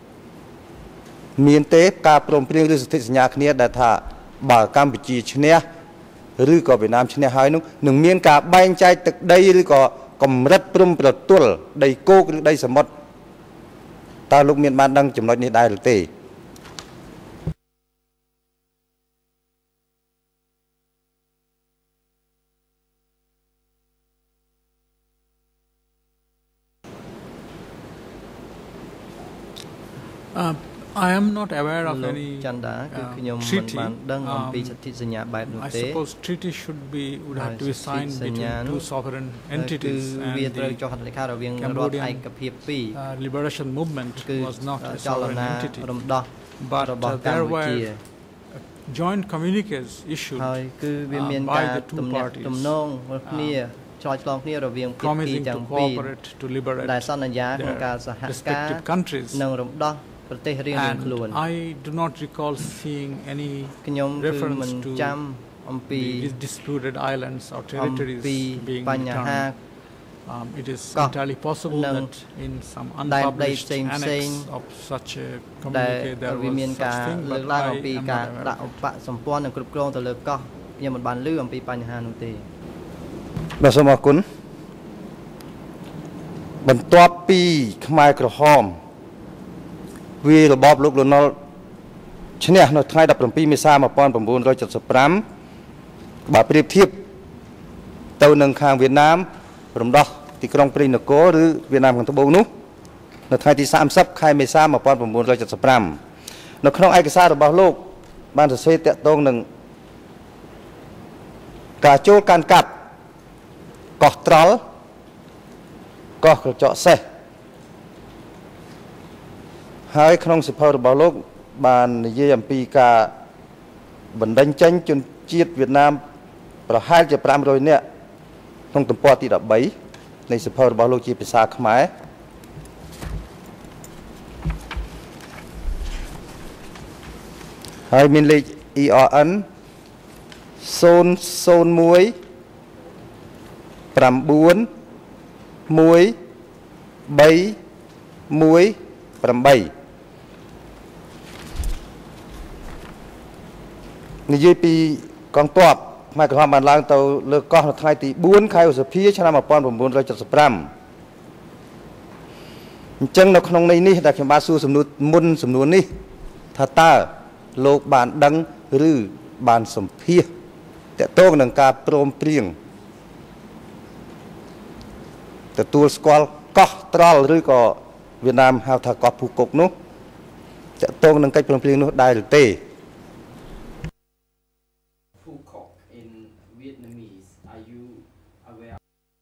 មានទេការព្រមព្រៀងឬសន្ធិសញ្ញាគ្នាដែលថាបើកម្ពុជាឈ្នះឬក៏វៀតណាមឈ្នះហើយនោះនឹងមានការបែងចែកទឹកដីឬក៏កម្រិតព្រំប្រទល់ដីគោកឬដីសមុទ្រតើលោកមានបានដឹងចំណុចនេះដែរឬទេ I am not aware of any treaty. I suppose treaty would have to be signed between two sovereign entities, and the Cambodian liberation movement was not a sovereign entity. But there were joint communiques issued by the two parties promising to cooperate to liberate their respective countries. And I do not recall seeing any reference to the disputed islands or territories being returned. It is entirely possible that in some unpublished annex of such a communique there was such thing, but I am not aware of it. បន្ទាប់ពីខ្មែរក្រហមវារបបលោកលន់នល់ឈ្នះនៅថ្ងៃ17មេសា1975បើប្រៀបធៀបទៅនឹងខាងវៀតណាមរំដោះទីក្រុងព្រៃនគរឬវៀតណាមខាងត្បូងនោះនៅថ្ងៃទី30ខែមេសា1975នៅក្នុងឯកសាររបស់លោកបានសរសេរតាក់ទងនឹងការចូលកាន់កាប់កោះត្រល់កោះក្រចកសេះហើយក្នុងសិភៅរបស់លោកបាននិយាយអំពីការបណ្ដេញចេញជនជាតិវៀតណាមប្រហែលជា500នាក់ក្នុងទំព័រទី13នៃសិភៅរបស់លោកជាភាសាខ្មែរហើយមានលេខ ERN 001 91318និយាយពីកងទ័ពខ្មែរក្រហមបានឡើងទៅលើកោះនៅថ្ងៃទី4ខែឧសភាឆ្នាំ1975អញ្ចឹងនៅក្នុងន័យនេះដែលខ្ញុំបានសួរសំណួរមុនសំណួរនេះថាតើលោកបានដឹងឬបានសម្ភាសតាក់ទងនឹងការព្រមព្រៀងទទួលស្គាល់កោះត្រល់ឬក៏វៀតណាមហៅថាកោះភូកុកនោះតាក់ទងនឹងកិច្ចព្រមព្រៀងនោះដែរឬទេ in Vietnamese are you aware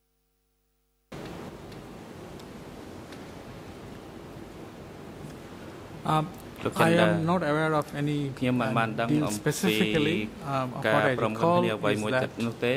I am not aware of any deal specifically of what I recall is that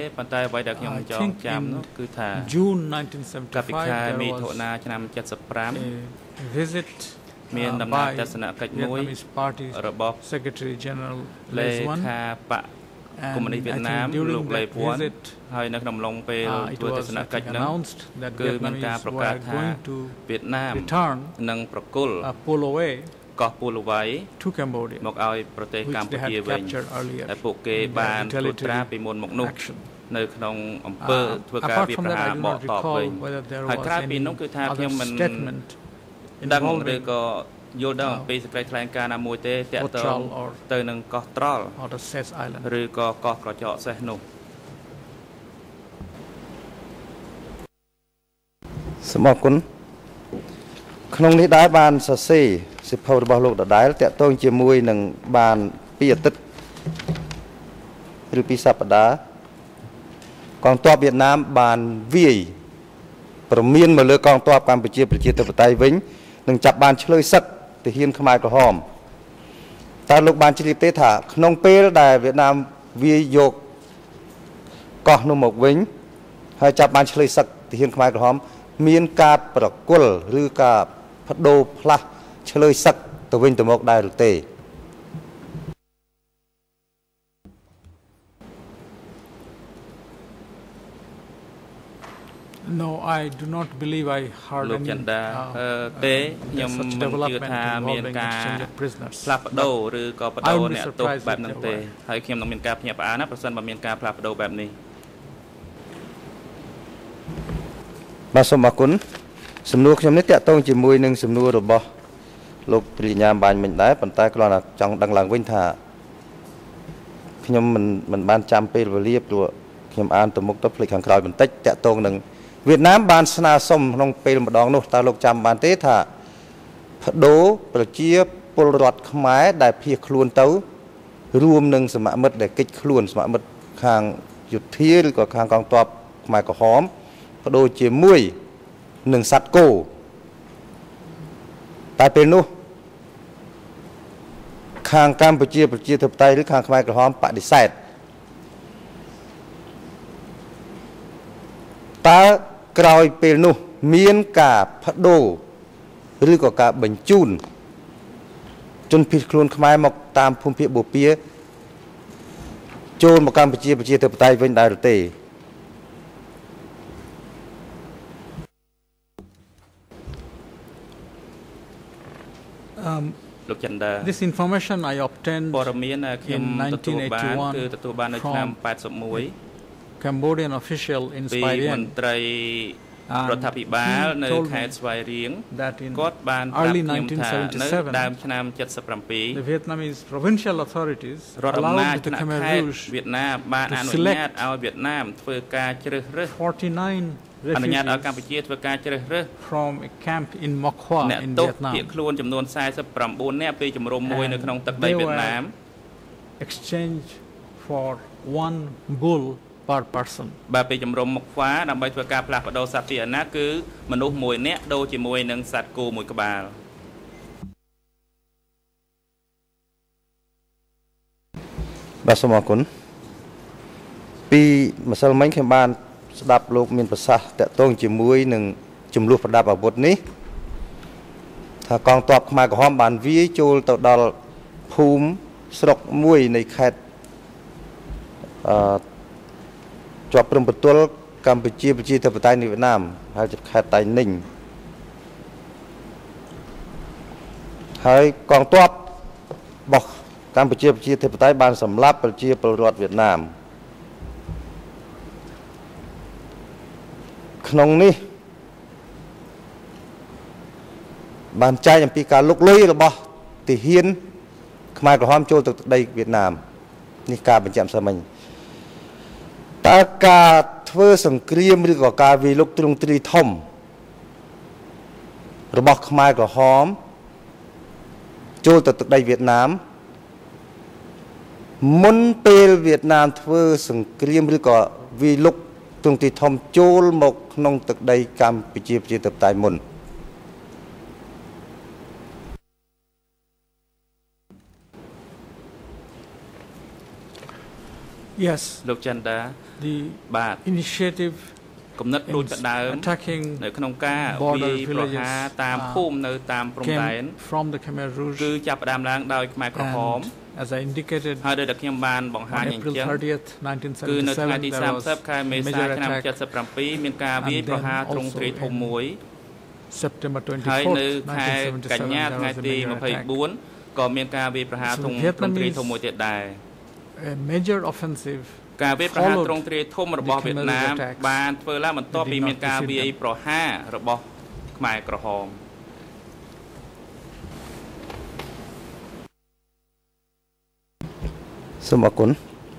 June 1975 there was a visit by Vietnamese Party Secretary General Lê Duan and I think during that visit it was announced that Vietnamese were going to return pull away to Cambodia, which they had captured earlier in military action. Apart from that, I do not recall whether there was any other statement involving Trall or the Sess Island. សូមអរគុណក្នុងនេះដែរបានសរសេរសិភៅរបស់លោកដដែលតាក់ទងជាមួយនឹងបានពីអាទិត្យឬពីសប្តាហ៍កងទ័ពវៀតណាមបានវាយប្រមានមកលើកងទ័ពកម្ពុជាប្រជាធិបតេយ្យវិញនឹងចាប់បានឆ្លើយសឹកទាហានខ្មែរក្រហមតើលោកបានជ្រាបទេថាក្នុងពេលដែលវៀតណាមវាយយកកោះនោះមកវិញហើយចាប់បានឆ្លើយសឹកទាហានខ្មែរក្រហមមានការប្រគល់ឬការបដូរផ្លាស់ឆ្លើយសឹកទៅវិញទៅមកដែរឬទេ No, I do not believe I heard any such development involving exchange of prisoners. I would be surprised if there were. ហើយខ្ញុំនឹងមានការភ្ញាក់ផ្អើលណាប្រសិនបើមានការផ្លាស់ប្ដូរបែបនេះបាទសូមអរគុណសំណួរខ្ញុំនេះតាក់ទងជាមួយនឹងសំណួររបស់លោកព្រាញាមបាញ់មិញដែរប៉ុន្តែគ្រាន់តែចង់ដឹងឡើងវិញថាខ្ញុំមិនបានចាំពេលវេលាព្រោះខ្ញុំអានទៅមុខទៅភ្លេចខាងក្រោយបន្តិចតាក់ទងនឹងវៀតណាមបានស្នើសុំក្នុងពេលម្ដងនោះតើលោកចាំបានទេថាបដូរប្រជាពលរដ្ឋខ្មែរដែលភៀសខ្លួនទៅរួមនឹងសមមិត្តដែលកិច្ចខ្លួនសមមិត្តខាងយុទ្ធាឬក៏ខាងកងទ័ពខ្មែរក្រហមបដូរជាមួយនឹងសត្វគោតែពេលនោះខាងកម្ពុជាប្រជាធិបតេយ្យឬខាងខ្មែរក្រហមបដិសេធតើក្រោយពេលនោះមានការបដូរឬក៏ការបញ្ជូនជនភៀសខ្លួនខ្មែរមកតាមភូមិភាគបូព៌ាចូលមកកម្ពុជាប្រជាធិបតេយ្យវិញដែរទេលោកចន្ទ This information I obtained ព័ត៌មានខ្ញុំទទួលបានគឺទទួលបាននៅឆ្នាំ 81 Cambodian official in ពី Svay មន្ត្រីរដ្ឋាភិបាលនៅខេត្តស្វាយរៀងគាត់បានប្រាប់ខ្ញុំថានៅដើមឆ្នាំ 77 the Vietnamese provincial authorities រដ្ឋអំណាច allowed the ខេ Khmer ត្ត Rouge វៀតណាមបានអនុញ្ញាតឲ្យវៀតណាមធ្វើការជ្រើសរើស 49 អនុញ្ញាតឲ្យកម្ពុជាធ្វើការជ្រើសរើស from a camp in Moc Hoa in អ្នកទោស Vietnam ភៀសខ្លួនចំនួន 49 នាក់ពីជំរំមួយនៅក្នុងទឹកដីវៀតណាម exchange for 1 bull per person បាទពីជំរំមុខខ្វាដើម្បីធ្វើការផ្លាស់ប្ដូរសត្វពាហនៈគឺមនុស្សមួយនាក់ដូរជាមួយនឹងសត្វគោមួយក្បាលបាទសូមអរគុណពីម្សិលមិញខ្ញុំបានស្ដាប់លោកមានប្រសាសន៍តាក់ទងជាមួយនឹងចំនួនប្រដាប់អាវុធនេះថាកងទ័ពខ្មែរក្រហមបានវាយចូលទៅដល់ភូមិស្រុកមួយនៃខេត្តជាប់ព្រំប្រទល់កម្ពុជាប្រជាធិបតេយ្យនៃវៀតណាមហើយជាខេត្តតៃninhហើយកងទ័ពរបស់កម្ពុជាប្រជាធិបតេយ្យបានសម្លាប់ប្រជាពលរដ្ឋវៀតណាមក្នុងនេះបានចែកអំពីការលុកលុយរបស់ទាហានខ្មែរក្រហមចូលទៅទឹកដីវៀតណាមនេះការបញ្ជាក់ផ្សេងមិញតើការធ្វើសង្គ្រាមឬក៏ការវាយលុកទ្រង់ទ្រីធំរបស់ខ្មែរក្រហមចូលទៅទឹកដីវៀតណាមមុនពេលវៀតណាមធ្វើសង្គ្រាមឬក៏វាយលុកទ្រង់ទ្រីធំចូលមកក្នុងទឹកដីកម្ពុជាប្រជាធិបតេយ្យមុន Yes លោកចន្ទ the បាទ initiative គំនិតរួចដដើមនៅក្នុងការវាយប្រហារតាមភូមិនៅតាមព្រំដែន from the Khmer Rouge គឺចាប់ផ្ដើមឡើងដោយខ្មែរក្រហម as I indicated ហើយដោយតែខ្ញុំបានបង្ហាញអញ្ចឹងគឺនៅថ្ងៃទី 30 ខែមេសាឆ្នាំ 77 មានការវាយប្រហារទ្រង់ទ្រាយធំមួយ September 24 ហើយនៅខែកញ្ញាថ្ងៃទី 24 ក៏មានការវាយប្រហារទ្រង់ទ្រាយធំមួយទៀតដែរ a major offensive ការវាយប្រហារទ្រង់ទ្រាយធំរបស់វៀតណាមបានធ្វើឡើងបន្ទាប់ពីមានការវាយប្រហាររបស់ខ្មែរក្រហមសូមអរគុណ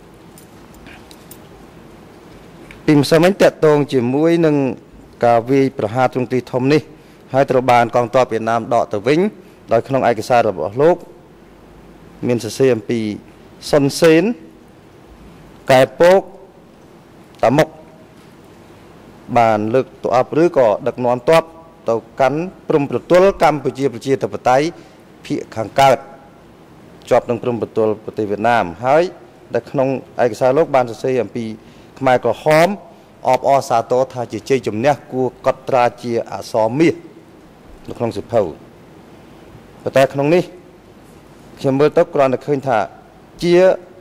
ពីម្សិលមិញតកតងជាមួយនឹងការវាយប្រហារទ្រង់ទ្រាយធំនេះហើយត្រូវបានកងទ័ពវៀតណាមដកទៅវិញដោយក្នុងឯកសាររបស់លោកមានសរសេរអំពីសុនសេនកែពកតាមុកបានលើកទ័ពឬក៏ដឹកនាំទ័ពទៅកាន់ព្រំប្រទល់កម្ពុជាប្រជាធិបតេយ្យភាគខាងកើតជាប់នឹងព្រំប្រទល់ប្រទេសវៀតណាមហើយដែលក្នុងឯកសារលោកបានសរសេរអំពីខ្មែរក្រហមអបអរសាទរថាជាជ័យជំនះគួរកត់ត្រាជាអក្សរមាសនៅក្នុងសិភៅប៉ុន្តែក្នុងនេះខ្ញុំមើលទៅគ្រាន់តែឃើញថាជា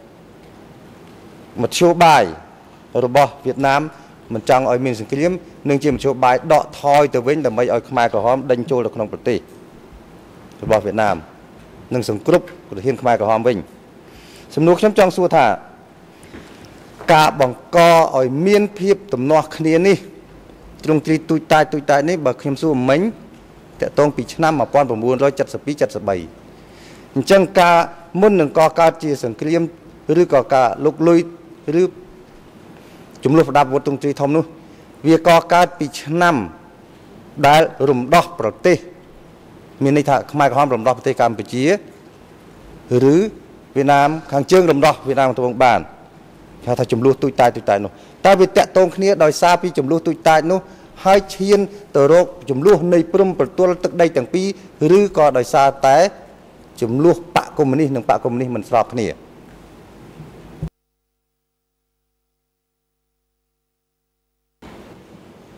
មធ្យោបាយរបស់វៀតណាមមិនចង់ឲ្យមានសង្គ្រាមនិងជាមធ្យោបាយដកថយទៅវិញដើម្បីឲ្យខ្មែរក្រហមដេញចូលទៅក្នុងប្រទេសរបស់វៀតណាមនិងសង្គ្រប់ប្រធានខ្មែរក្រហមវិញសំណួរខ្ញុំចង់សួរថាការបង្កឲ្យមានភាពទំនាស់គ្នានេះទ្រង់ទ្រីទូចតាចនេះបើខ្ញុំសួរមិញតកតងពីឆ្នាំ 1972-73 អញ្ចឹងការមុននឹងកកើតជាសង្គ្រាមឬក៏ការលុកលុយឬចំនួនប្រដាប់អាវុធទ្រង់ទ្រីធំនោះវាកកើតពីឆ្នាំដែលរំដោះប្រទេសមានន័យថាខ្មែរក្រហមរំដោះប្រទេសកម្ពុជាឬវៀតណាមខាងជើងរំដោះវៀតណាមត្បូងបានគេថាចំនួនទូចតាចនោះតើវាតាក់ទងគ្នាដោយសារពីចំនួនទូចតាចនោះហើយឈានទៅរកចំនួននៃព្រំប្រទល់ទឹកដីទាំងពីរឬក៏ដោយសារតែចំនួនបកកុម្មុយនីសនិងបកកុម្មុយនីសមិនស្របគ្នា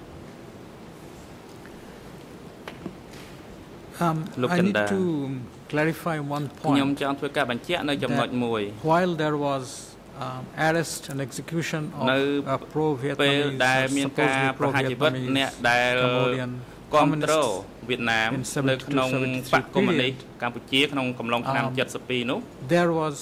I need to clarify one point. ខ្ញុំចង់ធ្វើការបញ្ជាក់នៅចំណុចមួយ While there was arrest and execution of pro-Vietnamese, ដែលមានការប្រហារជីវិតអ្នកដែលគាំទ្រវៀតណាមនៅក្នុងបកកុម្មុយនីសកម្ពុជាក្នុងកំឡុងឆ្នាំ72នោះ there was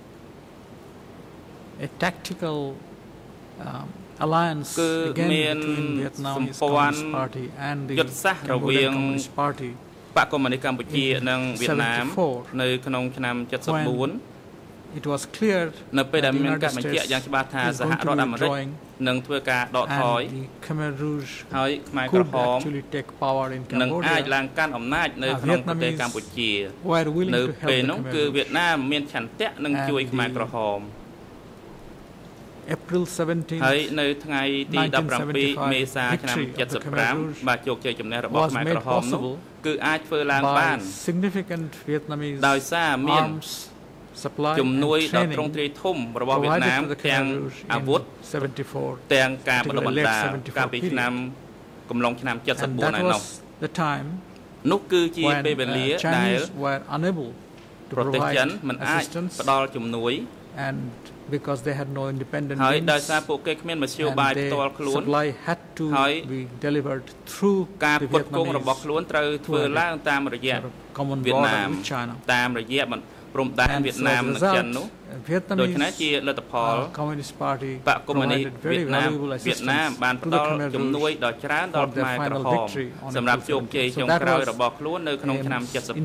a tactical alliance again between Vietnamese Communist Party and the Cambodian Communist Party បកកុម្មុយនីសកម្ពុជានិងវៀតណាមនៅក្នុងឆ្នាំ74 It was clear នៅពេលដែលមានការបញ្ជាក់យ៉ាងច្បាស់ថាសហរដ្ឋអាមេរិកនឹងធ្វើការដកថយ Khmer Rouge ហើយខ្មែរក្រហម actually take power in Cambodia នឹងអាចឡើងកាន់អំណាចនៅក្នុងប្រទេសកម្ពុជានៅពេលនោះគឺវៀតណាមមានឆន្ទៈនឹងជួយខ្មែរក្រហម April 17 ហើយនៅថ្ងៃទី17មេសាឆ្នាំ75បាទជោគជ័យជំនះរបស់ខ្មែរក្រហមនោះគឺអាចធ្វើឡើងបាន significant Vietnamese ដោយសារមាន supply ជំនួយដល់ទ្រង់ទ្រាយធំរបស់វៀតណាមទាំងអាវុធទាំងការបដិបត្តិកាលពីឆ្នាំកំឡុងឆ្នាំ74ហើយនោះ the time នោះគឺជាពេលវេលាដែល were unable to ប្រទេសចិនមិនអាចផ្ដល់ជំនួយ and because they had no independent ហើយដោយសារពួកគេគ្មានមធ្យោបាយផ្ទាល់ខ្លួន supply had to be delivered through ការផ្គត់ផ្គង់របស់ខ្លួនត្រូវធ្វើឡើងតាមរយៈវៀតណាមតាមរយៈព្រំដែនវៀតណាមនិងចិននោះដូច្នេះជាលទ្ធផល Communist Party បកកុម្មុយនីសវៀតណាមបានផ្ដល់ជំនួយដ៏ច្រើនដល់ខ្មែរក្រហមសម្រាប់ជោគជ័យចុងក្រោយរបស់ខ្លួននៅក្នុងឆ្នាំ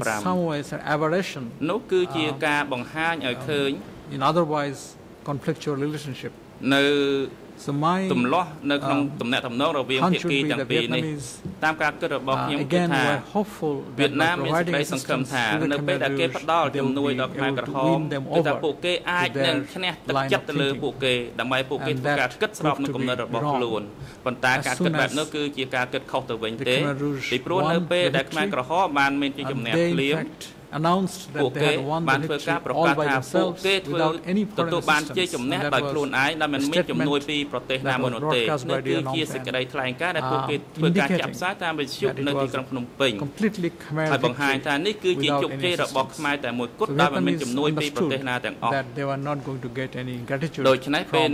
75នោះគឺជាការបង្ហាញឲ្យឃើញ in otherwise conflictual relationship នៅទម្លាស់នៅក្នុងទំនាក់ទំនងរវាងភាគីទាំងពីរនេះតាមការគិតរបស់ខ្ញុំគឺថាវៀតណាមមានសេចក្តីសង្ឃឹមថានៅពេលដែលគេផ្ដល់ជំនួយដល់ខ្មែរក្រហមគឺថាពួកគេអាចនឹងឈ្នះទឹកចិត្តទៅលើពួកគេដើម្បីពួកគេធ្វើការគិតស្របនឹងគំនិតរបស់ខ្លួនប៉ុន្តែការគិតបែបនោះគឺជាការគិតខុសទៅវិញទេពីព្រោះនៅពេលដែលខ្មែរក្រហមបានមានជាជំនះភ្លាម announced that they had won the victory all by themselves without any foreign assistance. That was completely Khmer victory. Vietnamese understood that they were not going to get any gratitude from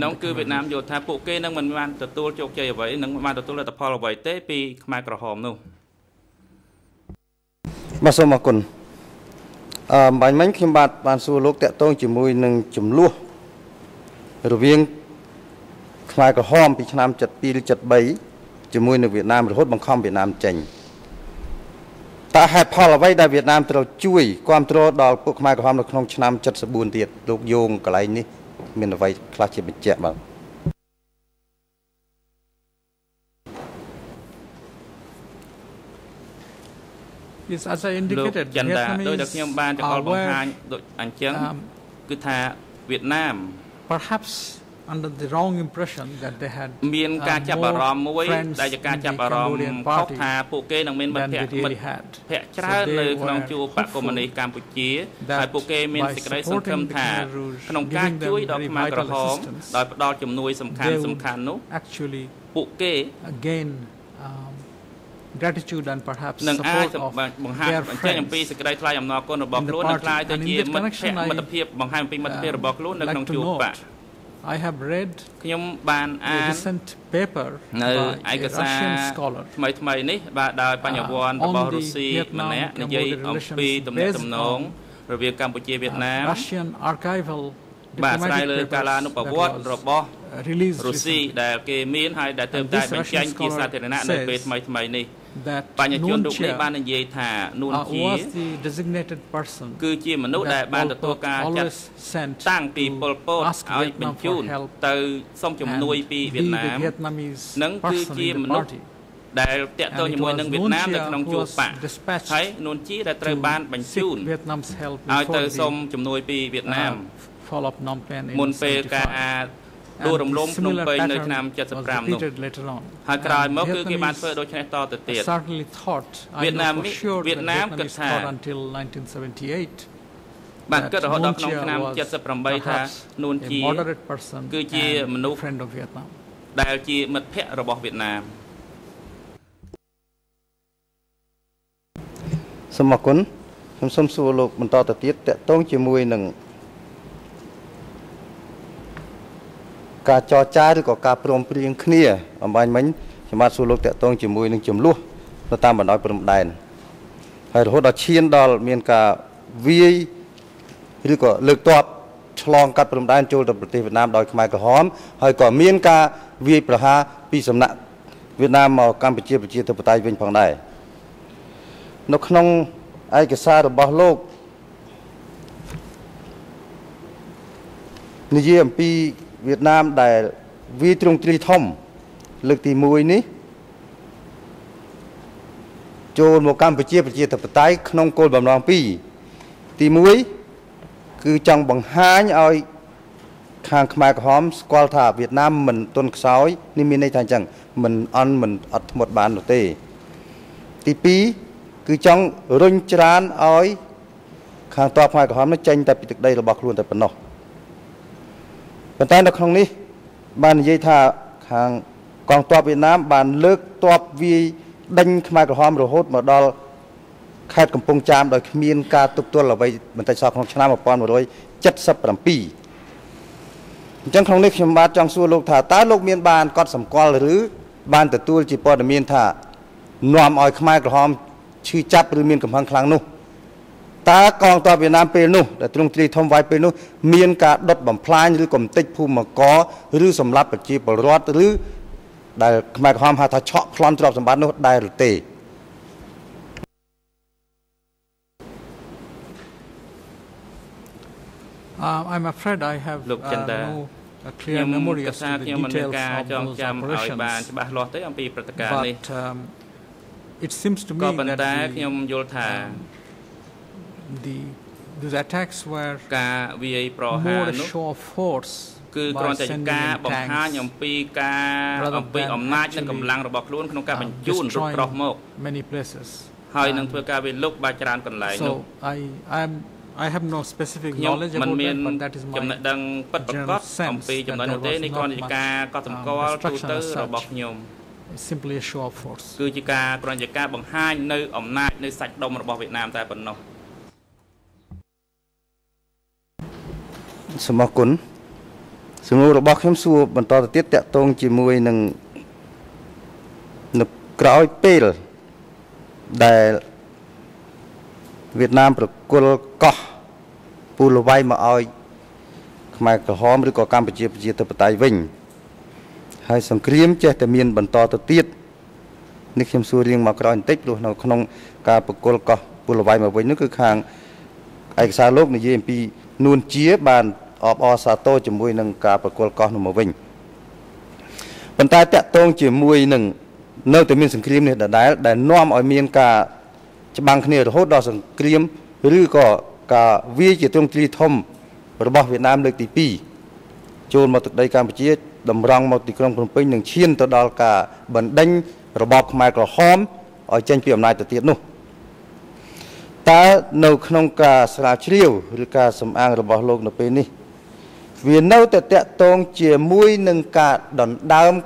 the បាញ់មិញខ្ញុំបានសួរលោកតាក់ទងជាមួយនឹងចំនួនរវាងខ្មែរក្រហមពីឆ្នាំ72 73ជាមួយនឹងវៀតណាមរហូតបង្ខំវៀតណាមចេញតើហេតុផលអ្វីដែលវៀតណាមត្រូវជួយគ្រប់គ្រងដល់ពួកខ្មែរក្រហមនៅក្នុងឆ្នាំ74ទៀតលោកយោងកន្លែងនេះមានអ្វីខ្លះជាបញ្ជាក់បាទ Yes, as I indicated, Vietnamese are aware, perhaps under the wrong impression that they had more friends in the Cambodian party than they really had. So they were hopeful that by supporting the Khmer Rouge, giving them very vital assistance, they would actually gain gratitude and perhaps support of their friends in the party. And in that connection, I would like to note, I have read a recent paper by a Russian scholar on the Vietnam-Cambodia relations based on Russian archival diplomatic papers that was released recently. And this Russian scholar says that Nunchia was the designated person that Pol Pot always sent to ask Vietnam for help and be the Vietnamese person in the party. And it was Nunchia who was dispatched to seek Vietnam's help before the fall of Phnom Penh in 1975. And the similar pattern was repeated later on. Vietnamese certainly thought, I know for sure that Vietnamese thought until 1978 that Nunchia was perhaps a moderate person and a friend of Vietnam. ដែលជាមិត្តភក្តិរបស់វៀតណាមសូមអរគុណខ្ញុំសូមសួរលោកបន្តទៅទៀតតកតងជាមួយនឹងការចរចាឬក៏ការព្រមព្រៀងគ្នាអំបញ្ញមិញខ្ញុំបាទសួរលោកតកតងជាមួយនឹងចំនួននៅតាមបណ្ដោយព្រំដែនហើយរហូតដល់ឈានដល់មានការវាយឬក៏លើកទ័ពឆ្លងកាត់ព្រំដែនចូលទៅប្រទេសវៀតណាមដោយខ្មែរក្រហមហើយក៏មានការវាយប្រហារពីសំណាក់វៀតណាមមកកម្ពុជាប្រជាធិបតេយ្យវិញផងដែរនៅក្នុងឯកសាររបស់លោកនិយាយអំពីវៀតណាមដែលវាយទ្រង់ទ្រាយធំលើកទី1នេះចូលមកកម្ពុជាប្រជាធិបតេយ្យក្នុងគោលបំណង2ទី1គឺចង់បង្ហាញឲ្យខាងខ្មែរក្រហមស្គាល់ថាវៀតណាមមិនទន់ខ្សោយនេះមានន័យថាអញ្ចឹងមិនអត់ធ្មត់បាននោះទេទី2គឺចង់រុញច្រានឲ្យខាងទ័ពខ្មែរក្រហមនោះចេញតែពីទឹកដីរបស់ខ្លួនតែប៉ុណ្ណោះប៉ុន្តែនៅក្នុងនេះបាននិយាយថាខាងកងទ័ពវៀតណាមបានលើកទ័ពវាយដេញខ្មែរក្រហមរហូតមកដល់ខេត្តកំពង់ចាមដោយគ្មានការទប់ទល់អ្វីបន្តិចសោះក្នុងឆ្នាំ1977អញ្ចឹងក្នុងនេះខ្ញុំបាទចង់សួរលោកថាតើលោកមានបានកត់សម្គាល់ឬបានទទួលជាព័ត៌មានថានាំឲ្យខ្មែរក្រហមឈឺចាប់ឬមានកំហឹងខ្លាំងនោះតើកងទ័ពវៀតណាមពេលនោះដែលទ្រង់ទ្រាយធំវាយពេលនោះមានការដុតបំផ្លាញឬកំទេចភូមិករឬសម្លាប់ប្រជាពលរដ្ឋឬដែលខ្មែរក្រហមហៅថាឆក់ប្លន់ទ្រព្យសម្បត្តិនោះដែរឬទេ I'm afraid I have no clear memory as to the details of those operations. But it seems to me that these attacks were more a show of force by sending in tanks rather than destroying many places. So I have no specific knowledge about that, but that is my general sense that there was not much destruction as such. It's simply a show of force. គឺជាការគ្រាន់តែការបង្ហាញនៅអំណាចនៅសាច់ដុំរបស់វៀតណាមតែប៉ុណ្ណោះសូមអរគុណសំណួររបស់ខ្ញុំសួរបន្តទៅទៀតតកតងជាមួយនឹងក្រោយពេលដែលវៀតណាមប្រគល់កោះពូលវៃមកឲ្យខ្មែរក្រហមឬក៏កម្ពុជាប្រជាធិបតេយ្យវិញហើយសង្គ្រាមចេះតែមានបន្តទៅទៀតនេះខ្ញុំសួររៀងមកក្រោយបន្តិចព្រោះនៅក្នុងការប្រគល់កោះពូលវៃមកវិញនោះគឺខាងឯកសារលោកនិយាយអំពីនួនជាបានអបអរសាទរជាមួយនឹងការប្រគល់កោះនោះមកវិញប៉ុន្តែតកតងជាមួយនឹងនៅតែមានសង្គ្រាមនេះដដែលដែលនាំឲ្យមានការច្បាំងគ្នារហូតដល់សង្គ្រាមឬក៏ការវាយជាទ្រង់ទ្រាយធំរបស់វៀតណាមលើកទី2ចូលមកទឹកដីកម្ពុជាតម្រង់មកទីក្រុងភ្នំពេញនិងឈានទៅដល់ការបណ្ដេញរបបខ្មែរក្រហមឲ្យចេញពីអំណាចទៅទៀតនោះតើនៅក្នុងការស្រាវជ្រាវឬការសម្អាងរបស់លោកនៅពេលនេះវានៅតែតកតងជាមួយនឹងការដណ្ដើម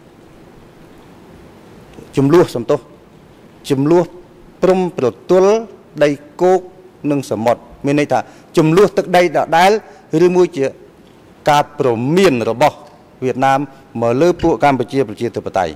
ចំនួនសំទោសចំនួនព្រំប្រទល់ដីគោកនិងសមុទ្រមានន័យថាចំនួនទឹកដីដដែលឬមួយជាការប្រមានរបស់វៀតណាមមកលើពួកកម្ពុជាប្រជាធិបតេយ្យ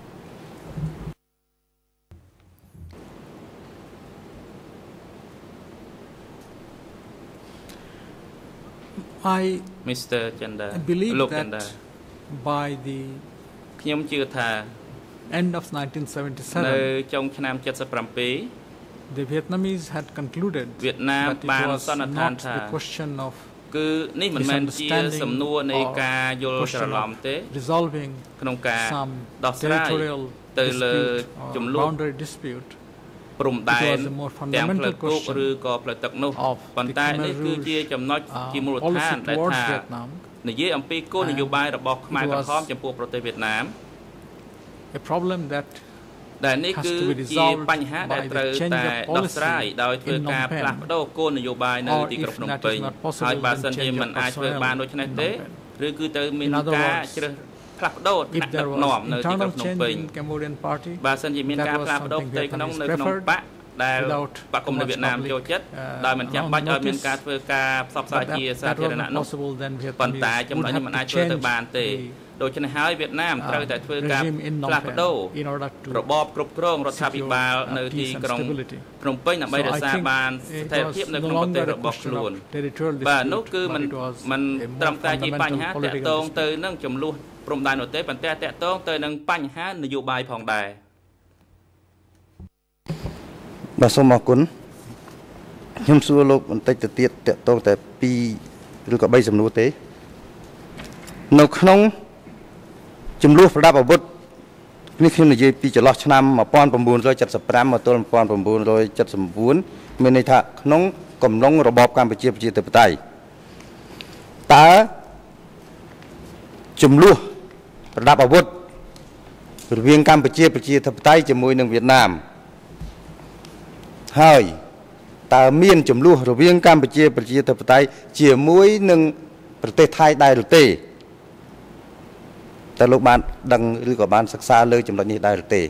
Mr. Chanda believe that by the ខ្ញុំជឿថា end of 1977 នៅចុងឆ្នាំ77 the Vietnamese had concluded that it was not the question of គឺនេះមិនមែនជាសំណួរនៃការយល់ច្រឡំទេ resolving ក្នុងការ some ដោះស្រាយ territorial ទៅលើចំនួន boundary dispute ព្រំដែនទាំងផ្លូវគោកឬក៏ផ្លូវទឹកនោះប៉ុន្តែនេះគឺជាចំណុចជាមូលដ្ឋានដែលថានិយាយអំពីគោលនយោបាយរបស់ខ្មែរក្រហមចំពោះប្រទេសវៀតណាម a problem that ដែលនេះគឺជាបញ្ហាដែលត្រូវតែដោះស្រាយដោយធ្វើការផ្លាស់ប្ដូរគោលនយោបាយនៅទីក្រុងភ្នំពេញហើយបើសិនជាមិនអាចធ្វើបានដូច្នេះទេឬគឺទៅមានការជ្រើសផ្លាស់ប្ដូរថ្នាក់ដឹកនាំនៅទីក្រុងភ្នំពេញបើសិនជាមានការផ្លាស់ប្ដូរផ្ទៃក្នុងនៅក្នុងបកដែល without បាក់គុំនៅវៀតណាមចូលចិត្តដោយមិនចាំបាច់ឲ្យមានការធ្វើការផ្សព្វផ្សាយជាសាធារណៈនោះប៉ុន្តែចំណុចនេះមិនអាចធ្វើទៅបានទេដូច្នេះហើយវៀតណាមត្រូវតែធ្វើការផ្លាស់ប្ដូររបបគ្រប់គ្រងរដ្ឋាភិបាលនៅទីក្រុងភ្នំពេញដើម្បីរក្សាបានស្ថិរភាពនៅក្នុងប្រទេសរបស់ខ្លួនបាទនោះគឺมันត្រឹមតែជាបញ្ហាតាក់ទងទៅនឹងចំនួនព្រំដែននោះទេប៉ុន្តែតាក់ទងទៅនឹងបញ្ហានយោបាយផងដែរបាទសូមអរគុណខ្ញុំសួរលោកបន្តិចទៅទៀតតាក់ទងតែ2ឬក៏3សំណួរទេនៅក្នុងចំនួនប្រដាប់អាវុធនេះខ្ញុំនិយាយពីចន្លោះឆ្នាំ1975មកទល់1979មានន័យថាក្នុងកំឡុងរបបកម្ពុជាប្រជាធិបតេយ្យតើចំនួនប្រដាប់អាវុធរវាងកម្ពុជាប្រជាធិបតេយ្យជាមួយនឹងវៀតណាមហើយតើមានចំនួនរវាងកម្ពុជាប្រជាធិបតេយ្យជាមួយនឹងប្រទេសថៃដែរឬទេតើលោកបានដឹងឬក៏បានសិក្សាលើចំណុចនេះដែរឬទេ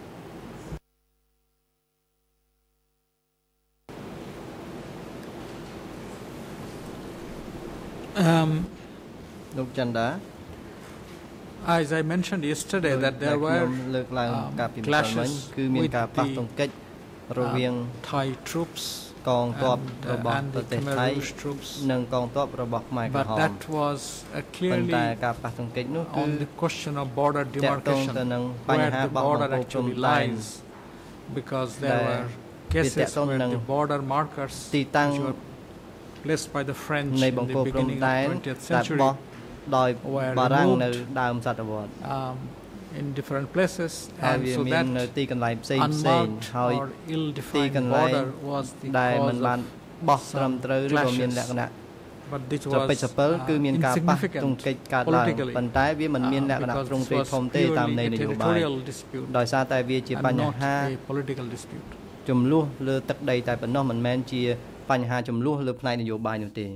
លោកចន្ទដា As I mentioned yesterday that there were clashes with the Thai troops កងទ័ពរបស់ប្រទេសថៃនិងកងទ័ពរបស់ខ្មែរក្រហម But that was clearly តែការប៉ះទង្គិចនោះគឺ on the question of border demarcation ទៅនឹងបញ្ហាបោះបង្គោលព្រំដែន because there were cases where the border markers ទីតាំង placed by the French នៃ in បង្គោល the ព្រំ beginning ដែ of ន the 20th តែ century បោះដោយបារាំងនៅដើមសតវត្ស in different places ហើយ and វា so មាន that នៅទីកន្លែងផ្សេងហើយទីកន្លែង was the ដែល cause មិនបានបោះត្រឹមត្រូវឬក៏មានលក្ខណៈ but this សពេច was សពិលគឺមានការប៉ះទង្គិចកើតឡើងប៉ុន្តែវាមិនមានលក្ខណៈទ្រង់ទ្រាយធំទេតាមន័យនយោបាយដោយសារតែវាជាបញ្ហាចំនួនលើទឹកដីតែប៉ុណ្ណោះមិនមែនជាបញ្ហាចំនួនលើផ្នែកនយោបាយនោះទេ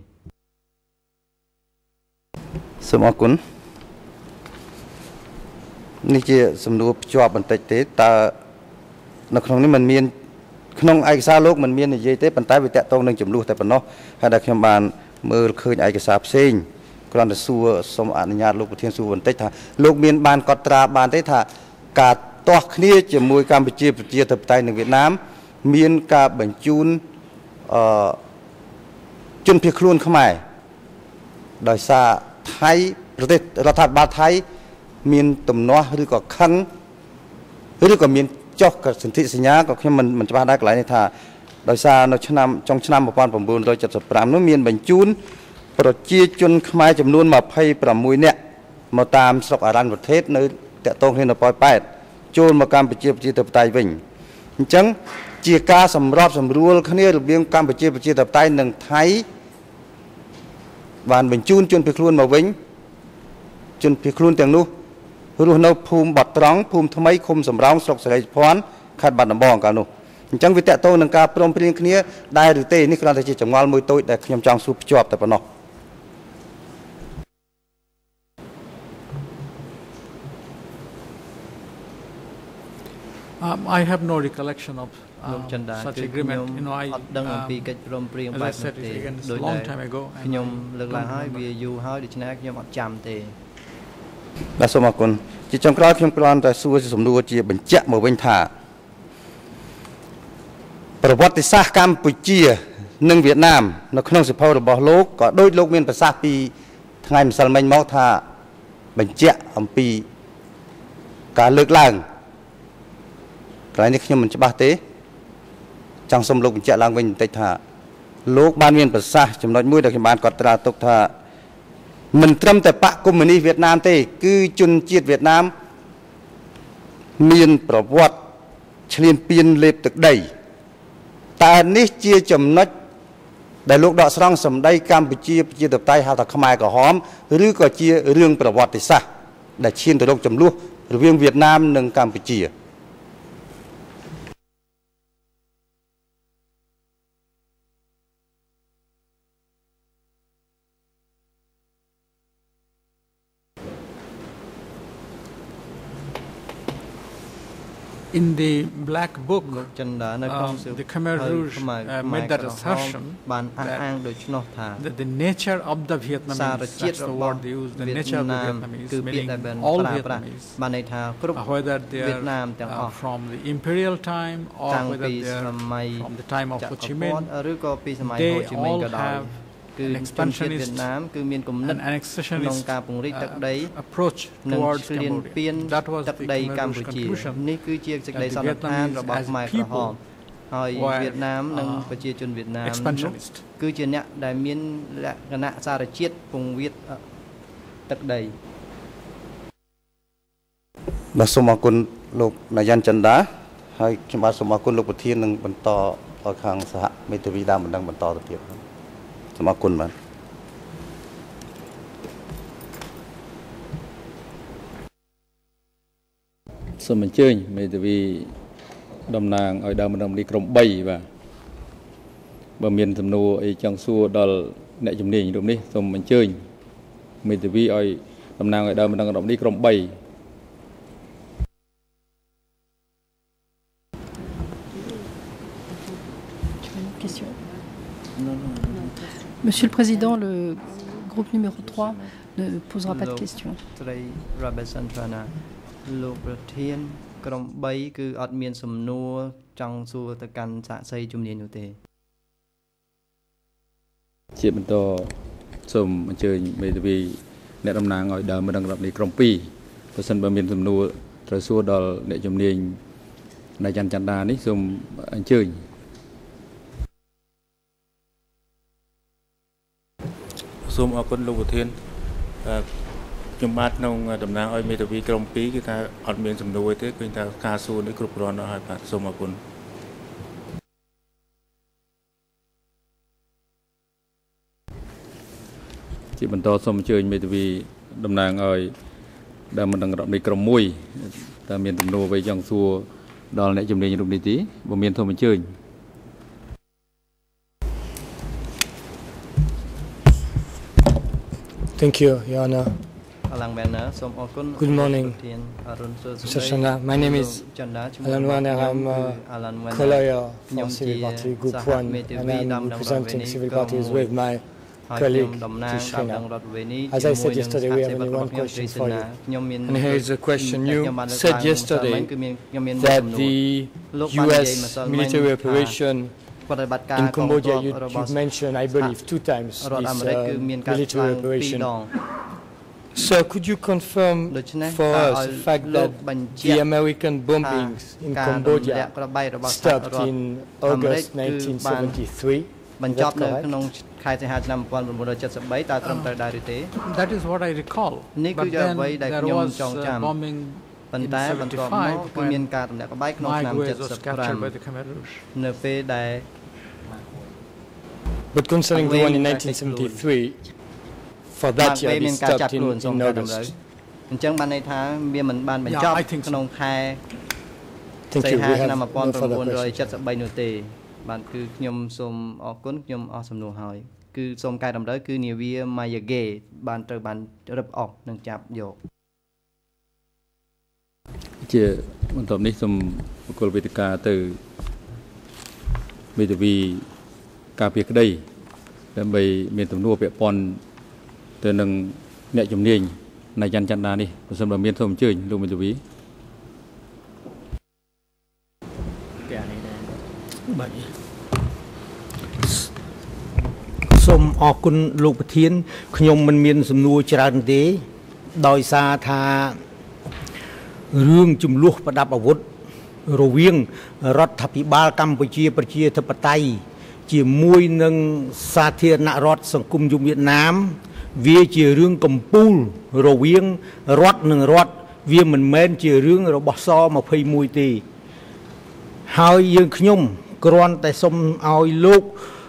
សូមអរគុណនេះជាសំណួរភ្ជាប់បន្តិចទេតើនៅក្នុងនេះมันមានក្នុងឯកសារលោកมันមាននិយាយទេប៉ុន្តែវាតាក់ទងនឹងចំនួនតែប៉ុណ្ណោះហើយដែលខ្ញុំបានមើលឃើញឯកសារផ្សេងគ្រាន់តែសួរសូមអនុញ្ញាតលោកប្រធានសួរបន្តិចថាលោកមានបានកត់ត្រាបានទេថាការទាស់គ្នាជាមួយកម្ពុជាប្រជាធិបតេយ្យនិងវៀតណាមមានការបញ្ជូនជនភៀសខ្លួនខ្មែរដោយសារថៃប្រទេសរដ្ឋាភិបាលថៃមានទំនាស់ឬក៏ខឹងឬក៏មានចុះសន្ធិសញ្ញាក៏ខ្ញុំមិនច្បាស់ដែរកន្លែងនេះថាដោយសារនៅចុងឆ្នាំ1975នោះមានបញ្ជូនប្រជាជនខ្មែរចំនួន26នាក់មកតាមស្រុកអរញ្ញប្រទេសនៅតាក់ទងគ្នានៅប៉ោយប៉ែតចូលមកកម្ពុជាប្រជាធិបតេយ្យវិញអញ្ចឹងជាការសម្របសម្រួលគ្នារវាងកម្ពុជាប្រជាធិបតេយ្យនិងថៃបានបញ្ជូនជនភៀសខ្លួនមកវិញជនភៀសខ្លួនទាំងនោះរស់នៅភូមិបាត់ត្រង់ភូមិថ្មីឃុំសំរោងស្រុកសេរីភ័ណ្ឌខេត្តបាត់ដំបងកាលនោះអញ្ចឹងវាតកតងនឹងការព្រមព្រៀងគ្នាដែរឬទេនេះគ្រាន់តែជាចម្ងល់មួយតូចដែលខ្ញុំចង់សួរភ្ជាប់តែប៉ុណ្ណោះ I have no recollection of such agreement. You know, I អត់ដឹងអំពីកិច្ចព្រមព្រៀងបែបនេះទេដោយ long time ago ខ្ញុំលើកឡើងហើយវាយូរហើយដូច្នេះខ្ញុំអត់ចាំទេបាទសូមអរគុណជាចុងក្រោយខ្ញុំគ្រាន់តែសួរសំណួរជាបញ្ជាក់មកវិញថាប្រវត្តិសាស្ត្រកម្ពុជានិងវៀតណាមនៅក្នុងសភៅរបស់លោកក៏ដូចលោកមានប្រសាសន៍ពីថ្ងៃម្សិលមិញមកថាបញ្ជាក់អំពីការលើកឡើងកន្លែងនេះខ្ញុំមិនច្បាស់ទេចង់សូមលោកបញ្ជាក់ឡើងវិញបន្តិចថាលោកបានមានប្រសាសន៍ចំណុចមួយដែលខ្ញុំបានកត់ត្រាទុកថាមិនត្រឹមតែបកកុម្មុយនីសវៀតណាមទេគឺជនជាតិវៀតណាមមានប្រវត្តិឈ្លានពានលេបទឹកដីតើនេះជាចំណុចដែលលោកដកស្រង់សម្ដីកម្ពុជាប្រជាធិបតេយ្យហៅថាខ្មែរក្រហមឬក៏ជារឿងប្រវត្តិសាស្ត្រដែលឈានទៅរកចំនួនរវាងវៀតណាមនិងកម្ពុជា I In the Black Book, the Khmer Rouge made that assertion that the nature of the Vietnamese, that's the word they used, the nature of the Vietnamese, meaning all Vietnamese, whether they are from the imperial time or whether they are from the time of Ho Chi Minh, they all have an expansionist and annexationist approach towards Cambodia. That was the Khmer Rouge conclusion, that the Vietnamese as a people were expansionist. គឺជាអ្នកដែលមានលក្ខណៈសារជាតិពង្រៀបទឹកដីបាទសូមអរគុណលោកនាយនចន្ទាហើយខ្ញុំបាទសូមអរគុណលោកប្រធាននឹងបន្តឲ្យខាងសហមេធាវីដើមបណ្ដឹងបន្តទៅទៀតសូមអរគុណបាទសូមអញ្ជើញមេធាវីតំណាងឲ្យដើមបណ្ដឹងនេះក្រុម3បាទបើមានសំណួរអីចង់សួរដល់អ្នកជំនាញរូបនេះសូមអញ្ជើញមេធាវីឲ្យតំណាងឲ្យដើមបណ្ដឹងនេះក្រុម3 Monsieur le Président, le groupe numéro 3 ne posera pas de questions. លោកប្រធានក្រុម3គឺអត់មានសំណួរចង់សួរទៅកាន់សាក្សីជំនាញនោះទេជាបន្តសូមអញ្ជើញមេធាវីអ្នកតំណាងឲ្យដើមបណ្ដឹងនេះក្រុម2បើសិនបើមានសំណួរត្រូវសួរដល់អ្នកជំនាញនាយចន្ទានេះសូមអញ្ជើញសូមអរគុណលោកប្រធានខ្ញុំបាទក្នុងតំណាងឲ្យមេធាវីក្រុម2គឺថាអត់មានសំណួរទេឃើញថាការសួរនេះគ្រប់គ្រាន់ដល់ហើយបាទសូមអរគុណជាបន្តសូមអញ្ជើញមេធាវីតំណាងឲ្យដើមបណ្ដឹងរដ្ឋនៃក្រុម1តើមានសំណួរអ្វីចង់សួរដល់អ្នកជំនាញរូបនេះទេបើមានសូមអញ្ជើញ Thank you, Your Honor. Good morning, Mr. Chanda. My name is Alan Warner. I'm a co-lawyer for Civil Party Group 1, and I'm representing Civil Parties with my colleague, Tishrina. As I said yesterday, we have only one question for you. And here is a question. You said yesterday that the U.S. military operation in Cambodia, you mentioned, I believe, 2 times this military operation. So could you confirm for us the fact that the American bombings in Cambodia stopped in August 1973? That is what I recall. But then there was bombing in 75 when my ways was captured by the Khmer Rouge. But concerning the one in 1973, for that year, it stopped in August. Yeah, I think so. Thank you. We have no further questions. បាទគឺខ្ញុំសូមអរគុណខ្ញុំអស់សំណួរហើយគឺសូមកែតម្រូវគឺនាវាម៉ាយ៉ាហ្គេបានត្រូវបានរឹបអស់និងចាប់យកជាបន្ទាប់នេះសូមបកគលវេទិកាទៅមេធាវីការពារក្តីដើម្បីមានទំនួលពាក់ព័ន្ធទៅនឹងអ្នកជំនាញនាយចន្ទានេះបើសិនបើមានសូមអញ្ជើញលោកមេធាវីសូមអរគុណលោកប្រធានខ្ញុំមិនមានសំណួរច្រើនទេដោយសារថារឿងចំនួនប្រដាប់អាវុធរវាងរដ្ឋាភិបាលកម្ពុជាប្រជាធិបតេយ្យជាមួយនឹងសាធារណរដ្ឋសង្គមយុវវៀតណាមវាជារឿងកំពូលរវាងរដ្ឋនិងរដ្ឋវាមិនមែនជារឿងរបស់ស21ទេហើយយើងខ្ញុំគ្រាន់តែសូមឲ្យលោក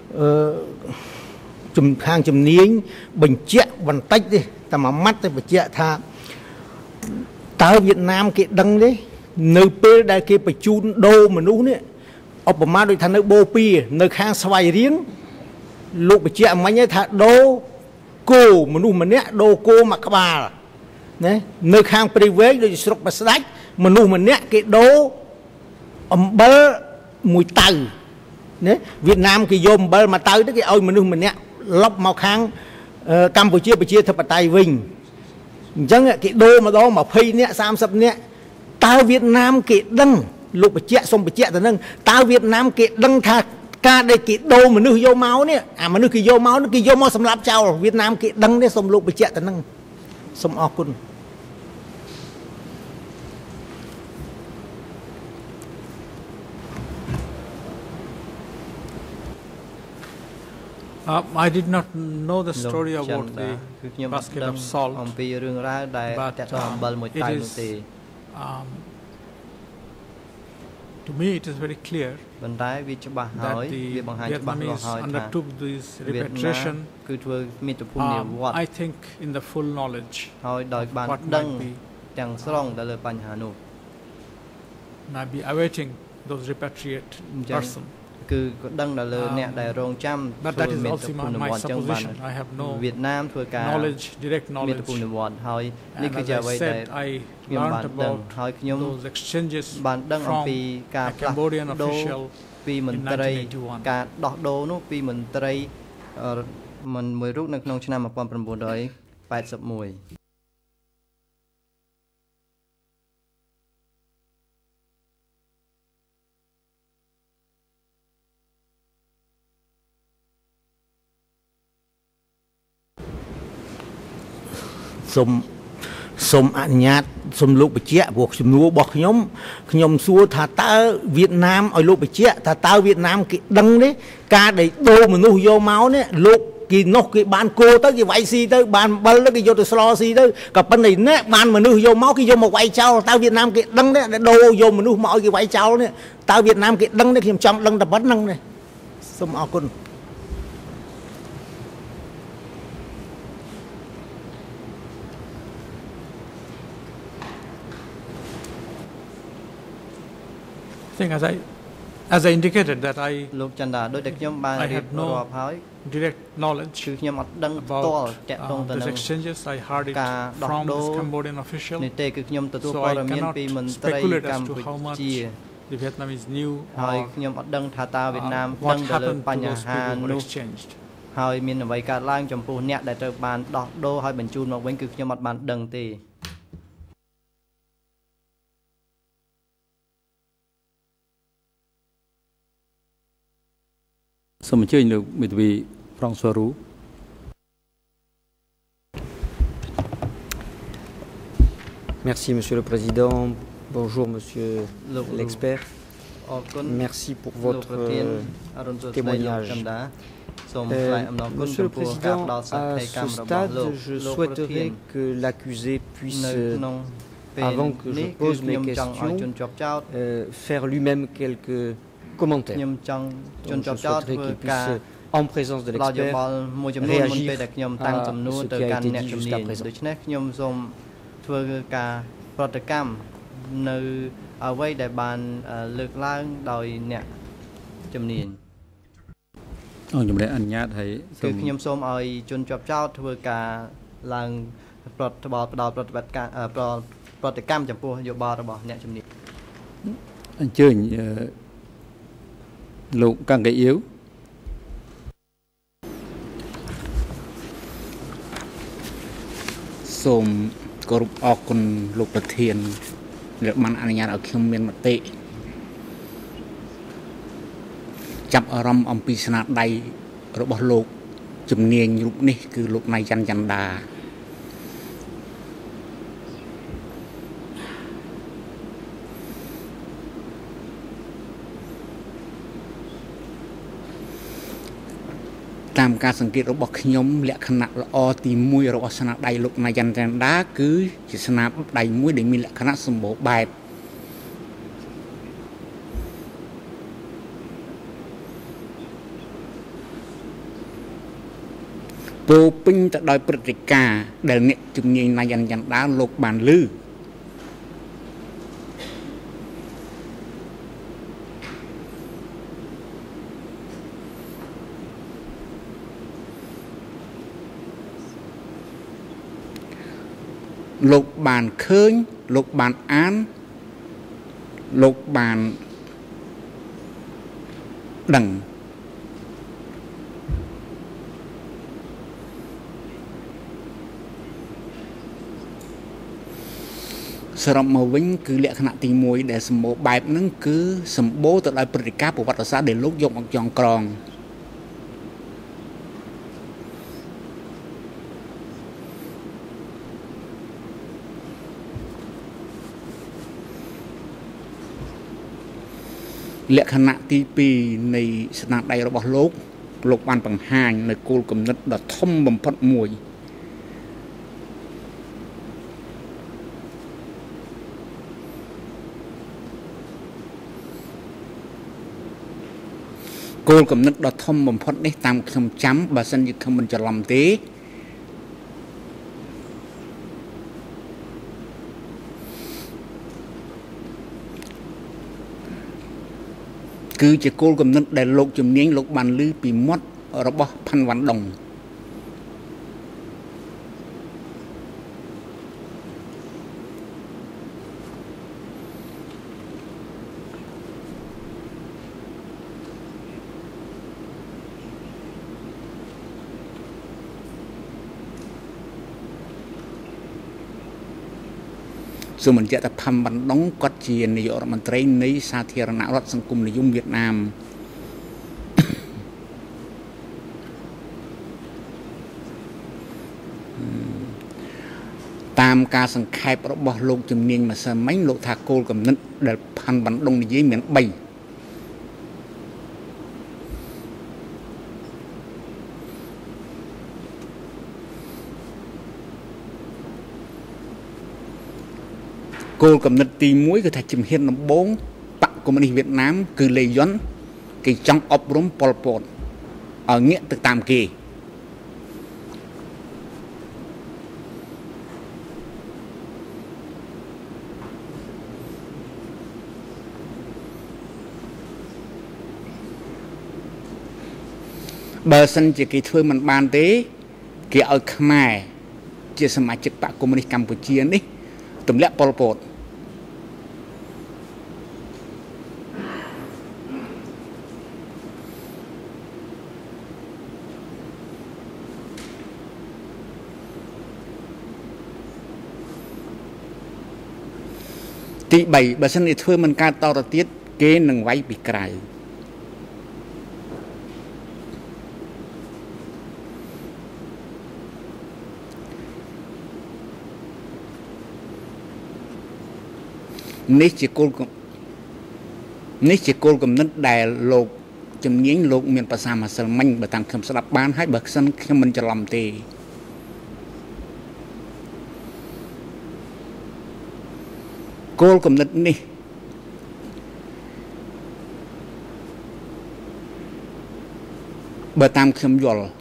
ខាងជំនាញបញ្ជាក់បន្តិចទេតែមួយម៉ាត់ទៅបញ្ជាក់ថាតើវៀតណាមគេដឹងទេនៅពេលដែលគេបញ្ជូនដូរមនុស្សនេះឧបមាដូចថានៅបូព៌ានៅខាងស្វាយរៀងលោកបញ្ជាក់មិញថាដូរគោមនុស្សម្នាក់ដូរគោមួយក្បាលណានៅខាងព្រៃវែងដូចស្រុកបស្ដាច់មនុស្សម្នាក់គេដូរអំបិលមួយតៅណាវៀតណាមគេយកអំបិលមកតៅទៅគេឲ្យមនុស្សម្នាក់លប់មកខាងកម្ពុជាប្រជាធិបតេយ្យវិញអញ្ចឹងគេដូរម្ដង20នាក់30នាក់តើវៀតណាមគេដឹងលោកបញ្ជាក់សុំបញ្ជាក់ទៅនឹងតើវៀតណាមគេដឹងថាការដែលគេដូរមនុស្សយកមកនេះអាមនុស្សគេយកមកគេយកមកសម្រាប់ចោលវៀតណាមគេដឹងទេសុំលោកបញ្ជាក់ទៅនឹងសូមអរគុណ I did not know the story about the basket of salt, but to me it is very clear that the Vietnamese undertook this repatriation, I think in the full knowledge what might be awaiting those repatriate persons. But that is also my supposition. I have no knowledge, direct knowledge. And as I said, I learned about those exchanges from a Cambodian official in 1981. សូមអនុញ្ញាតសូមលោកបញ្ជាក់ព្រោះជំនួសរបស់ខ្ញុំសួរថាតើវៀតណាមឲ្យលោកបញ្ជាក់ថាតើវៀតណាមគេដឹងទេការដែលដូរមនុស្សយកមកនេះលោកគេនោះគេបានគោទៅគេវាយស៊ីទៅបានអំបិលទៅគេយកទៅស្លស៊ីទៅក៏ប៉ុន្តែនេះបានមនុស្សយកមកគេយកមកវាយចោលតើវៀតណាមគេដឹងទេដែលដូរយកមនុស្សមកឲ្យគេវាយចោលនេះតើវៀតណាមគេដឹងទេខ្ញុំចង់ដឹងតែប៉ុណ្្នឹងទេសូមអរគុណ As I indicated that I had no direct knowledge about these exchanges. I heard it from this Cambodian official, so I cannot speculate as to how much the Vietnamese knew or what happened to those people who were exchanged. ហើយមានអ្វីកើតឡើងចំពោះអ្នកដែលត្រូវបានដោះដូរហើយបញ្ជូនមកវិញគឺខ្ញុំអត់បានដឹងទេ Merci Monsieur le Président. Bonjour Monsieur l'expert. Merci pour votre témoignage. Monsieur le Président, à ce stade, je souhaiterais que l'accusé puisse, avant que je pose mes questions, faire lui-même quelques commentaires. Donc, je souhaiterais qu'il puisse, en présence de l'expert, réagir à ce qui a été dit jusqu'à présent. ធ្វើការប្រតិកម្មនៅអ្វីដែលបានលើកឡើងដោយអ្នកជំនាញខ្ញុំអនុញ្ញាតឲ្យខ្ញុំសូមឲ្យជនជាប់ចោតធ្វើការឡើងផ្ដល់ប្រតិបត្តិការប្រតិកម្មចំពោះយោបល់របស់អ្នកជំនាញអញ្ជើញលោកកង្កេអ៊ីវសូមគោរពអរគុណលោកប្រធានដែលបានអនុញ្ញាតឲ្យខ្ញុំមានមតិចាប់អារម្មណ៍អំពីស្នាដៃរបស់លោកជំនាញរូបនេះគឺលោកណៃច័ន្ទចន្ទាតាមការសង្កេតរបស់ខ្ញុំលក្ខណៈល្អទី1របស់ស្នាដៃលោកណៃច័ន្ទចន្ទាគឺជាស្នាដៃមួយដែលមានលក្ខណៈសម្បូរបែបពោពេញទៅដោយព្រឹត្តិការណ៍ដែលអ្នកជំនាញណៃច័ន្ទចន្ទាលោកបានឮលោកបានឃើញលោកបានអានលោកបានដឹងសរុបមកវិញគឺលក្ខណៈទី1ដែលសម្បូរបែបហ្នឹងគឺសម្បូរទៅដោយព្រឹត្តិការណ៍ប្រវត្តិសាស្ត្រដែលលោកយកមកចងក្រងលក្ខណៈទី2នៃស្នាដៃរបស់លោកបានបង្ហាញនៅគោលគំនិតដ៏ធំបំផុតមួយគោលគំនិតដ៏ធំបំផុតនេះតាមខ្ញុំចាំបើសិនជាខ្ញុំមិនច្រឡំទេគឺជាគោលគំនិតដែលលោកជំនាញលោកបានឮពីមាត់របស់ផាន់វ៉ាន់ដុងសូមបញ្ជាក់ថាផាន់វ៉ាន់ដុងគាត់ជានាយករដ្ឋមន្ត្រីនៃសាធារណរដ្ឋសង្គមនិយមវៀតណាមតាមការសង្ខេបរបស់លោកជំនាញម្សិលមិញលោកថាគោលគំនិតដែលផាន់វ៉ាន់ដុងនិយាយមាន3គោលគំនិតទី1គឺថាជំហានដំបូងបកកុម្មុយនីសវៀតណាមគឺលេយុនគេចង់អប់រំប៉ុលពតឲ្យងាកទៅតាមគេបើសិនជាគេធ្វើមិនបានទេគេឲ្យខ្មែរជាសមាជិកបកកុម្មុយនីសកម្ពុជានេះទម្លាក់ប៉ុលពតទី3បើសិនជាធ្វើមិនកើតតទៅទៀតគេនឹងវាយពីក្រៅនេះជាគោលគំនិតដែលលោកជំនាញលោកមានប្រសាម្សិលមិញបើតាមខ្ញុំស្ដាប់បានហើយបើសិនខ្ញុំមិនច្រឡំទេគោលគំនិតនេះបើតាមខ្ញុំយល់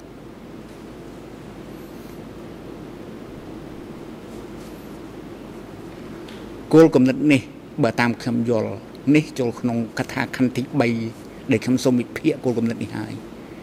គោលគំនិតនេះបើតាមខ្ញុំយល់នេះចូលក្នុងកថាខណ្ឌទី3ដែលខ្ញុំសូមវិភាគគោលគំនិតនេះហើយ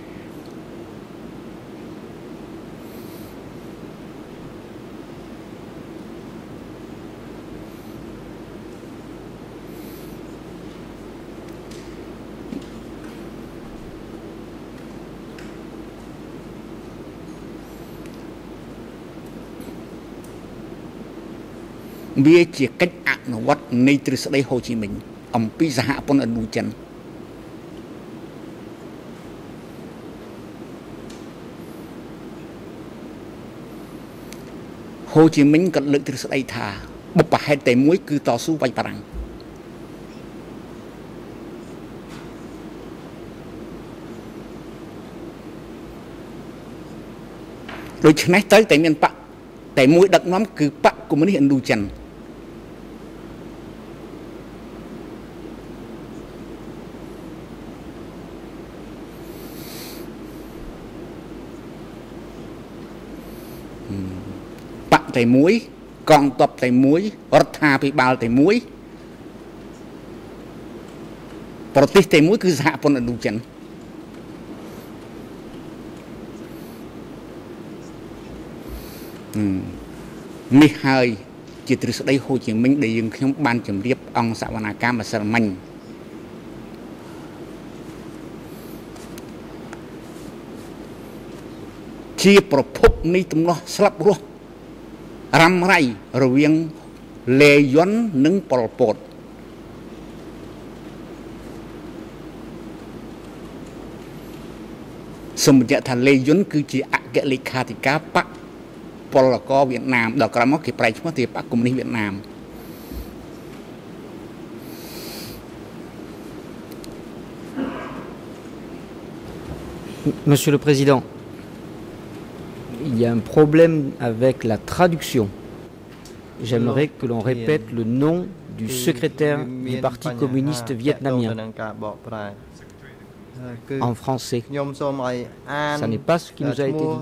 វាជាកិច្ចអនុវត្តនៃទ្រឹស្ដីហូជីមិញអំពីសហព័ន្ធឥណ្ឌូចិនហូជីមិញក៏លើកទ្រឹស្ដីថាបុព្វហេតុតែមួយគឺតស៊ូវាយបារាំងដូច្នេះទៅតែមានបកតែមួយដឹកនាំគឺបកកុម្មុយនីសឥណ្ឌូចិនបកតែមួយកងទ័ពតែមួយរដ្ឋាភិបាលតែមួយប្រទេសតែមួយគឺសហព័ន្ធឥណ្ឌូចិននេះហើយជាទ្រឹស្ដីហូជីមិញដែលយើងខ្ញុំបានជម្រាបអង្គសវនាការម្សិលមិញជាប្រភពនៃទំនាស់ស្លាប់រស់រ៉ាំរ៉ៃរវាងលេយុននិងប៉ុលពតសូមបញ្ជាក់ថាលេយុនគឺជាអគ្គលេខាធិការបកពលករវៀតណាមដល់ក្រោយមកគេប្រែឈ្មោះជាបកកុម្មុយនីសវៀតណាម Monsieur le Président, il y a un problème avec la traduction. J'aimerais que l'on répète le nom du secrétaire du Parti communiste vietnamien en français. Ça n'est pas ce qui nous a été dit.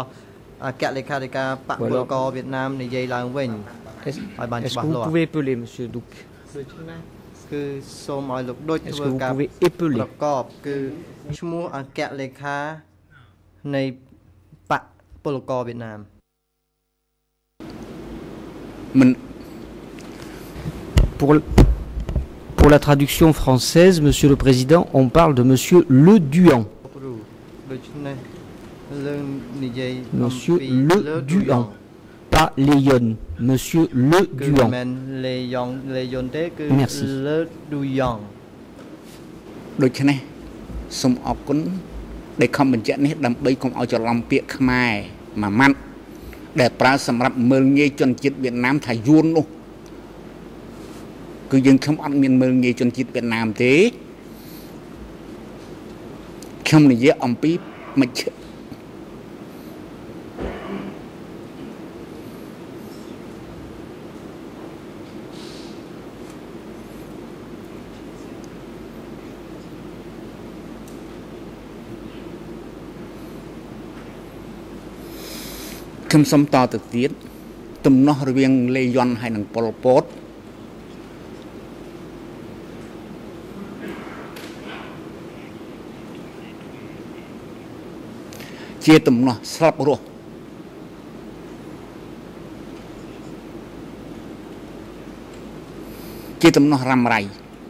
Est-ce que vous pouvez épeler, Monsieur Douk? Est-ce que vous pouvez épeler? Pour la traduction française, Monsieur le Président, on parle de Monsieur Le Duan. Monsieur Le Duan, pas Léon. Monsieur Le Duan. Merci. ដូច្នេះសូមអរគុណដែលខំបញ្ជាក់នេះដើម្បីកុំឲ្យច្រឡំពាក្យខ្មែរមួយម៉ាត់ដែលប្រើសម្រាប់មើលងាយជនជាតិវៀតណាមថាយួននោះគឺយើងខ្ញុំអត់មានមើលងាយជនជាតិវៀតណាមទេខ្ញុំនិយាយអំពីមជ្ឈ ខ្ញុំសូមតទៅទៀតទំនាស់រវាងលេយុនហើយនិងប៉ុលពតជាទំនាស់ស្លាប់រស់ជាទំនាស់រ៉ាំរ៉ៃ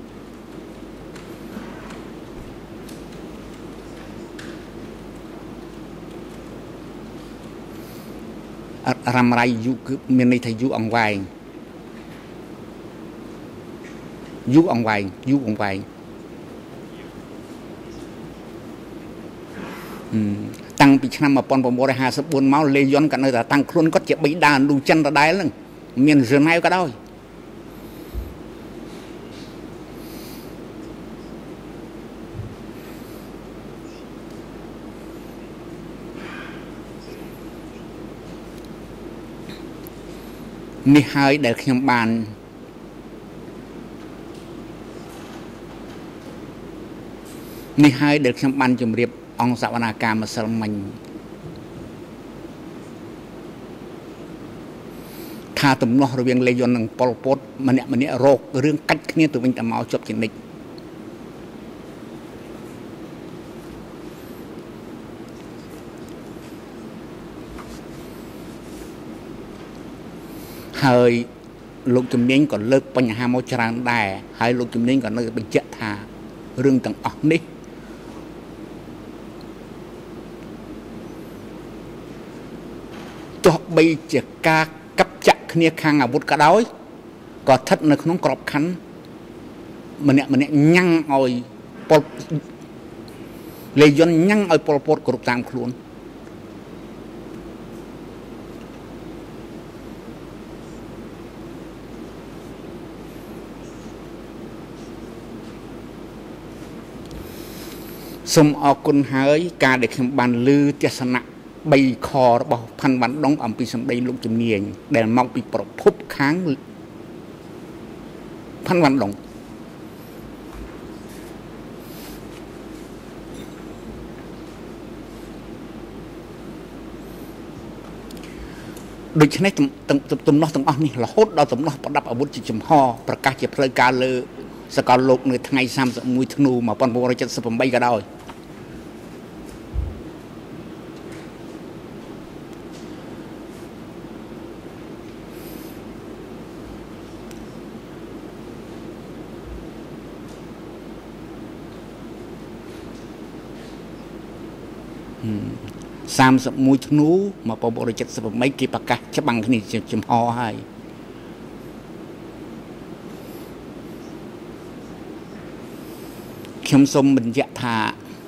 រ៉ាំរ៉ៃយូគឺមានន័យថាយូអង្វែងយូអង្វែងយូអង្វែងតាំងពីឆ្នាំ 1954 មកលេយុនក៏នៅតែតាំងខ្លួនគាត់ជាបិតាលូចិនដដែលហ្នឹងមានរណៅក៏ដោយនេះហើយដែលខ្ញុំបានជម្រាបអង្គសវនាការម្សិលមិញថាទំនាស់រវាងលេយុននិងប៉ុលពតម្នាក់រករឿងកាច់គ្នាទៅវិញទៅមកជាប់ជានិច្ចហើយលោកជំនាញក៏លើកបញ្ហាមកច្រើនដែរហើយលោកជំនាញក៏នៅបញ្ជាក់ថារឿងទាំងអស់នេះទោះបីជាការកាប់ចាក់គ្នាខាងអាវុធក៏ដោយក៏ស្ថិតនៅក្នុងក្របខ័ណ្ឌម្នាក់ញ៉ាំងឲ្យប៉ុលលេយុនញ៉ាំងឲ្យប៉ុលពតគ្រប់តាមខ្លួនសូមអរគុណហើយការដែលខ្ញុំបានលើទស្សនៈ3ខរបស់ផាន់វ៉ាន់ដុងអំពីសម្ដីលោកជំនាញដែលមកពីប្រភពខាងផាន់វ៉ាន់ដុងដូច្នេះទំនាស់ទាំងអស់នេះរហូតដល់ទំនាស់ប្រដាប់អាវុធជាចំហប្រកាសជាផ្លូវការលើសកលលោកនៅថ្ងៃ31ធ្នូ1978ក៏ដោយ 31ធ្នូ1978គេប្រកាសច្បាំងគ្នាចំហហើយខ្ញុំសូមបញ្ជាក់ថា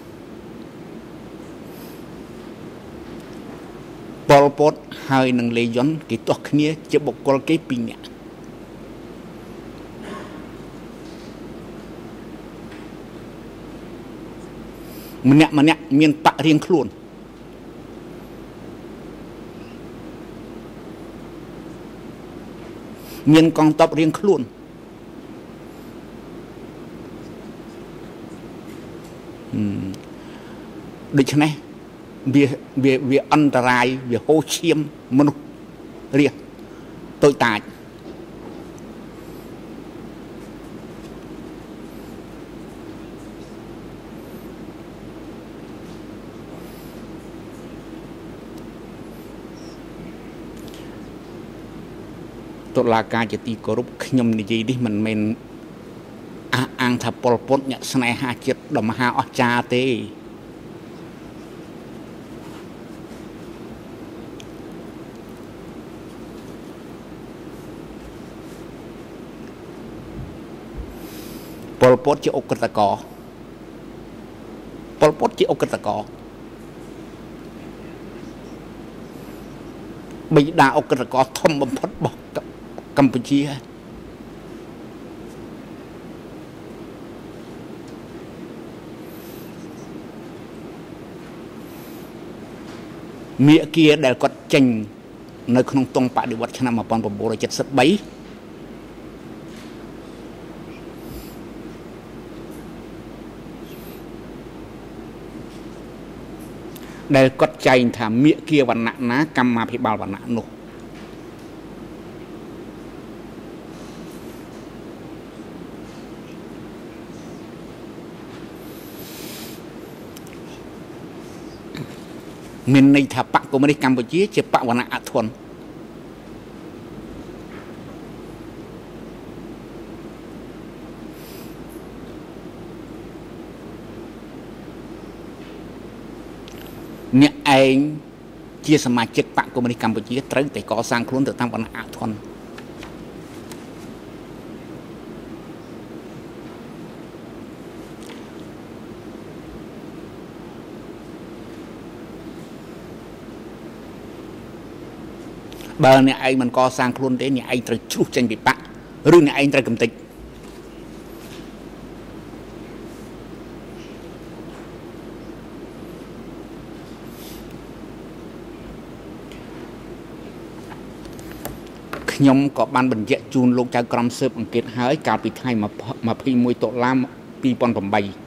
ប៉ុលពតហើយនឹងលេយុនគេទាស់គ្នាជាបុគ្គលគេ2នាក់ម្នាក់មានបករៀងខ្លួនមានកងទ័ពរៀងខ្លួនដូច្នេះវាអន្តរាយវាហូរឈាមមនុស្សរាសតូចតាចតុលាការជាទីគោរពខ្ញុំនិយាយនេះមិនមែនអះអាងថាប៉ុលពតអ្នកស្នេហាជាតិដ៏មហាអស្ចារ្យទេប៉ុលពតជាអក្រិតករប៉ុលពតជាអក្រិតករបិតាអក្រិតករធំបំផុតរបស់កម្ពុជាមាគ៌ាដែលគាត់ចេញនៅក្នុងទង់បដិវត្តឆ្នាំ1973ដែលគាត់ចែងថាមាគ៌ាវណ្ណៈណាកម្មាភិបាលវណ្ណៈនោះមានន័យថាបកកុម្មុយនីសកម្ពុជាជាបកវណ្ណៈអធនអ្នកឯងជាសមាជិកបកកុម្មុយនីសកម្ពុជាត្រូវតែកសាងខ្លួនទៅតាមវណ្ណៈអធនបើអ្នកឯងមិនកសាងខ្លួនទេអ្នកឯងត្រូវជ្រុះចេញពីបកឬអ្នកឯងត្រូវកំទេចខ្ញុំក៏បានបញ្ជាក់ជូនលោកចៅក្រមស៊ើបអង្កេតហើយកាលពីថ្ងៃ21តុលា2008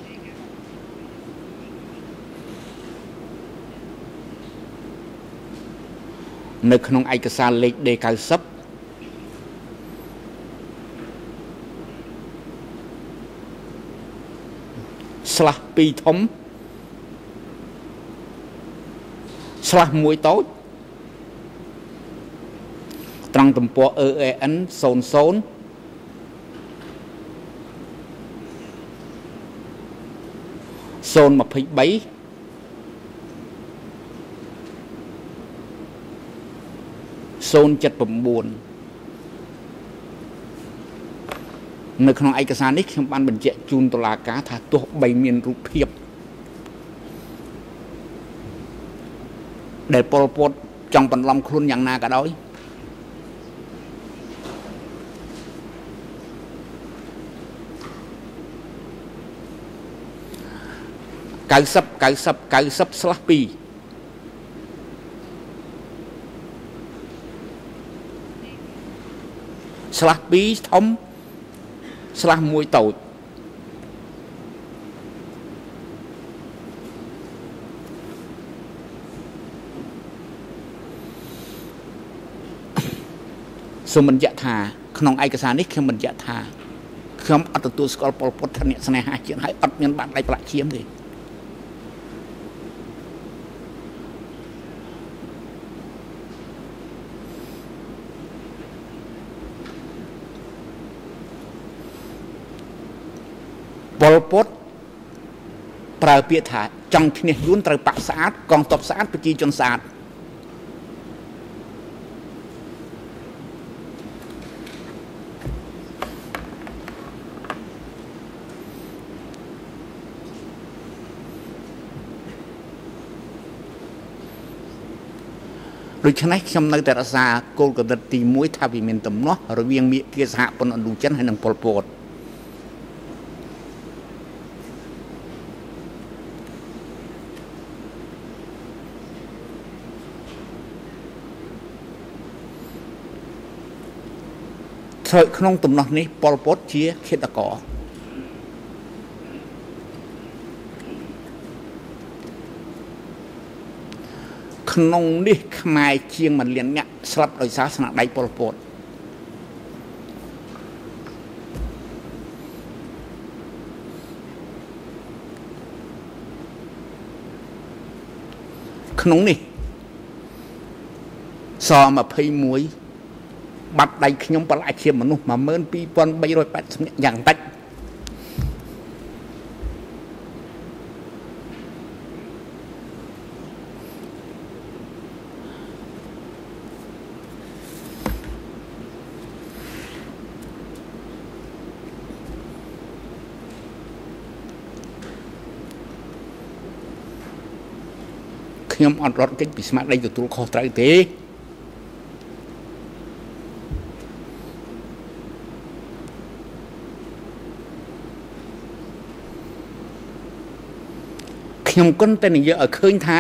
នៅក្នុងឯកសារលេខ D90 ស្លាស់2ធំស្លាស់1តូចត្រង់ទំព័រ EAN 00 023 079នៅក្នុងឯកសារនេះខ្ញុំបានបញ្ជាក់ជូនតុលាការថាទោះបីមានរូបភាពដែលប៉ុលពតចង់បន្លំខ្លួនយ៉ាងណាក៏ដោយ90/2ស្លាស់2ធំស្លាស់1តូចសូមបញ្ជាក់ថាក្នុងឯកសារនេះខ្ញុំបញ្ជាក់ថាខ្ញុំអត់ទទួលស្គាល់ប៉ុលពតថាអ្នកស្នេហាជាតិហើយអត់មានបាតដៃប្រាក់ឈាមទេប៉ុលពតប្រើពាក្យថា trong khi này luôn trời bạc sát còn tập sát với chi chọn sát đối với này trong nơi tại ra cô có đặt tìm mũi thay vì miền tầm nó rồi viên miệng kia hạ bọn đủ chân hay năng Pol Pot thời không tầm nó này Pol Pot chia khi ta có nông đi Khmer chiêng mình liền nhặt sập rồi sao sang đáy Pol Pot nông đi so mà phơi muối bắt đáy nhông bắt lại chiêng mình mà mơn pi pon bay rồi bắt dạng táchខ្ញុំអត់រត់គេចពីស្មារតីទទួលខុសត្រូវទេខ្ញុំគន់តែនិយាយឲ្យឃើញថា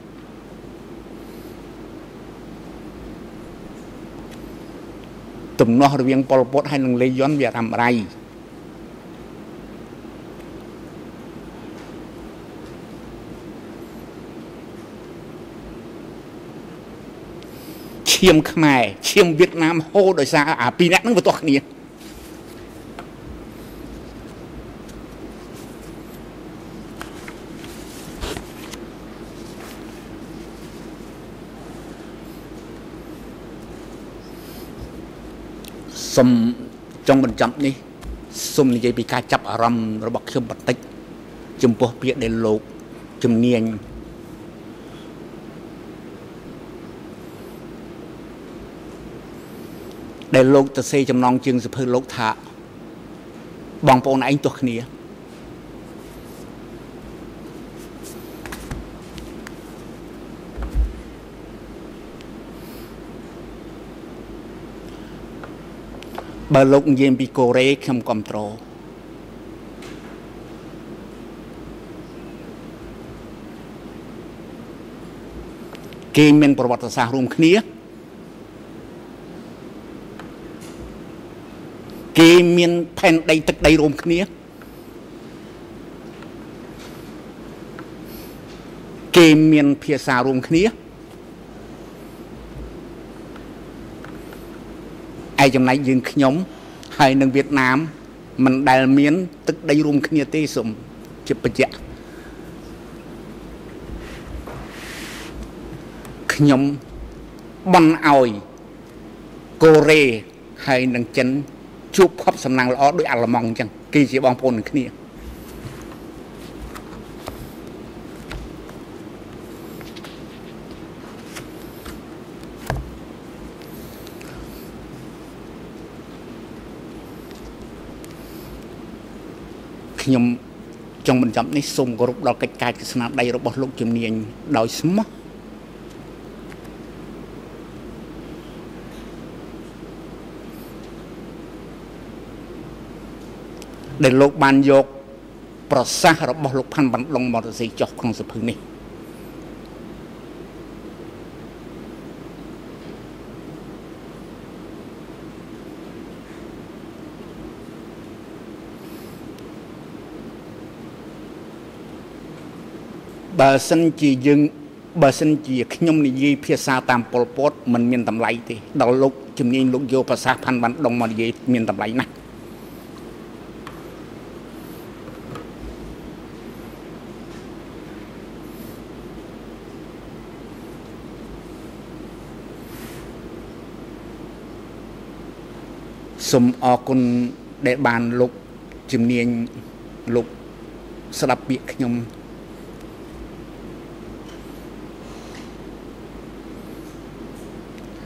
ទំនាស់រវាងប៉ុលពតហើយនឹងលេយ៉ុនវាតាមរៃឈាមខ្មែរឈាមវៀតណាមហូរដោយសារអាពីរនាក់ហ្នឹងវាទាស់គ្នាសូមចង់បញ្ចប់នេះសូមនិយាយពីការចាប់អារម្មណ៍របស់ខ្ញុំបន្តិចចំពោះពាក្យដែលលោកជំនាញដែលលោកទៅសេចំណងជើងសភៅលោកថាបងប្អូនឯងទាស់គ្នាបើលោកនិយាយពីកូរ៉េខ្ញុំគាំទ្រគេមានប្រវត្តិសាស្ត្ររួមគ្នាគេមានផែនដីទឹកដីរួមគ្នាគេមានភាសារួមគ្នាឯចំណែកយើងខ្ញុំហើយនឹងវៀតណាមមិនដែលមានទឹកដីរួមគ្នាទេសូមជាបញ្ជាក់ខ្ញុំបានឲ្យកូរ៉េហើយនឹងចិនជួបភពសំណាងល្អដោយអាល្លឺម៉ង់អញ្ចឹងគេជាបងប្អូននឹងគ្នាខ្ញុំចង់បញ្ចប់នេះសូមគោរពដល់កិច្ចការស្នាដៃរបស់លោកជំនាញដោយស្មោះដែលលោកបានយកប្រសាសន៍របស់លោកផាន់បណ្ដុងមកសរសេរចុះក្នុងសភៅនេះបើសិនជាខ្ញុំនិយាយភាសាតាមប៉ុលពតមិនមានតម្លៃទេដល់លោកជំនាញលោកយកភាសាផាន់បណ្ដុងមកនិយាយមានតម្លៃណាស់សូមអរគុណដែលបានលោកជំនាញលោកស្ដាប់ពាក្យខ្ញុំ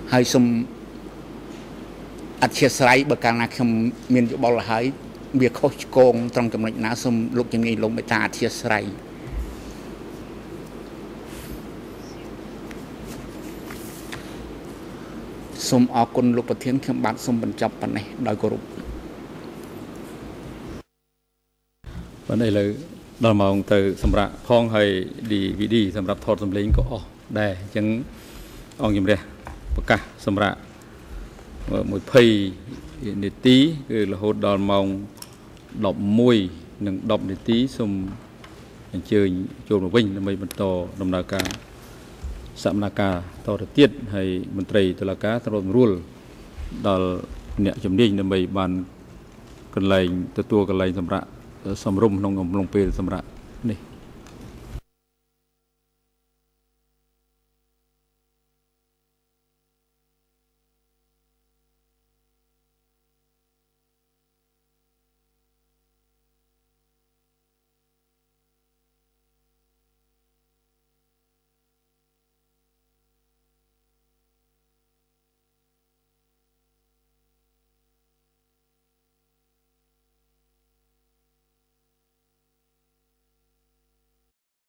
ហើយសូមអធិស្ឋានបើកាលណាខ្ញុំមានយោបល់ហើយវាខុសឆ្គងត្រង់ចំណុចណាសូមលោកជំនាញលោកមេត្តាអធិស្ឋានសូមអរគុណលោកប្រធានខ្ញុំបាទសូមបញ្ចប់ប៉ុណ្ណេះដោយគោរពប៉ុន្តែឥឡូវដល់ម៉ោងទៅសម្រាប់ផងហើយ DVD សម្រាប់ថតសម្លេងក៏អស់ដែរអញ្ចឹងអង្គជំរះប្រកាសសម្រាប់20នាទីគឺរហូតដល់ម៉ោង11:10នាទីសូមអញ្ជើញចូលមកវិញដើម្បីបន្តដំណើរការសកម្មភាពតទៅទៀតហើយមន្ត្រីតុលាការត្រូវរួលដល់អ្នកជំនាញដើម្បីបានកន្លែងទទួលកន្លែងសម្រាប់សំរុំក្នុងអំឡុងពេលសម្រាប់នេះ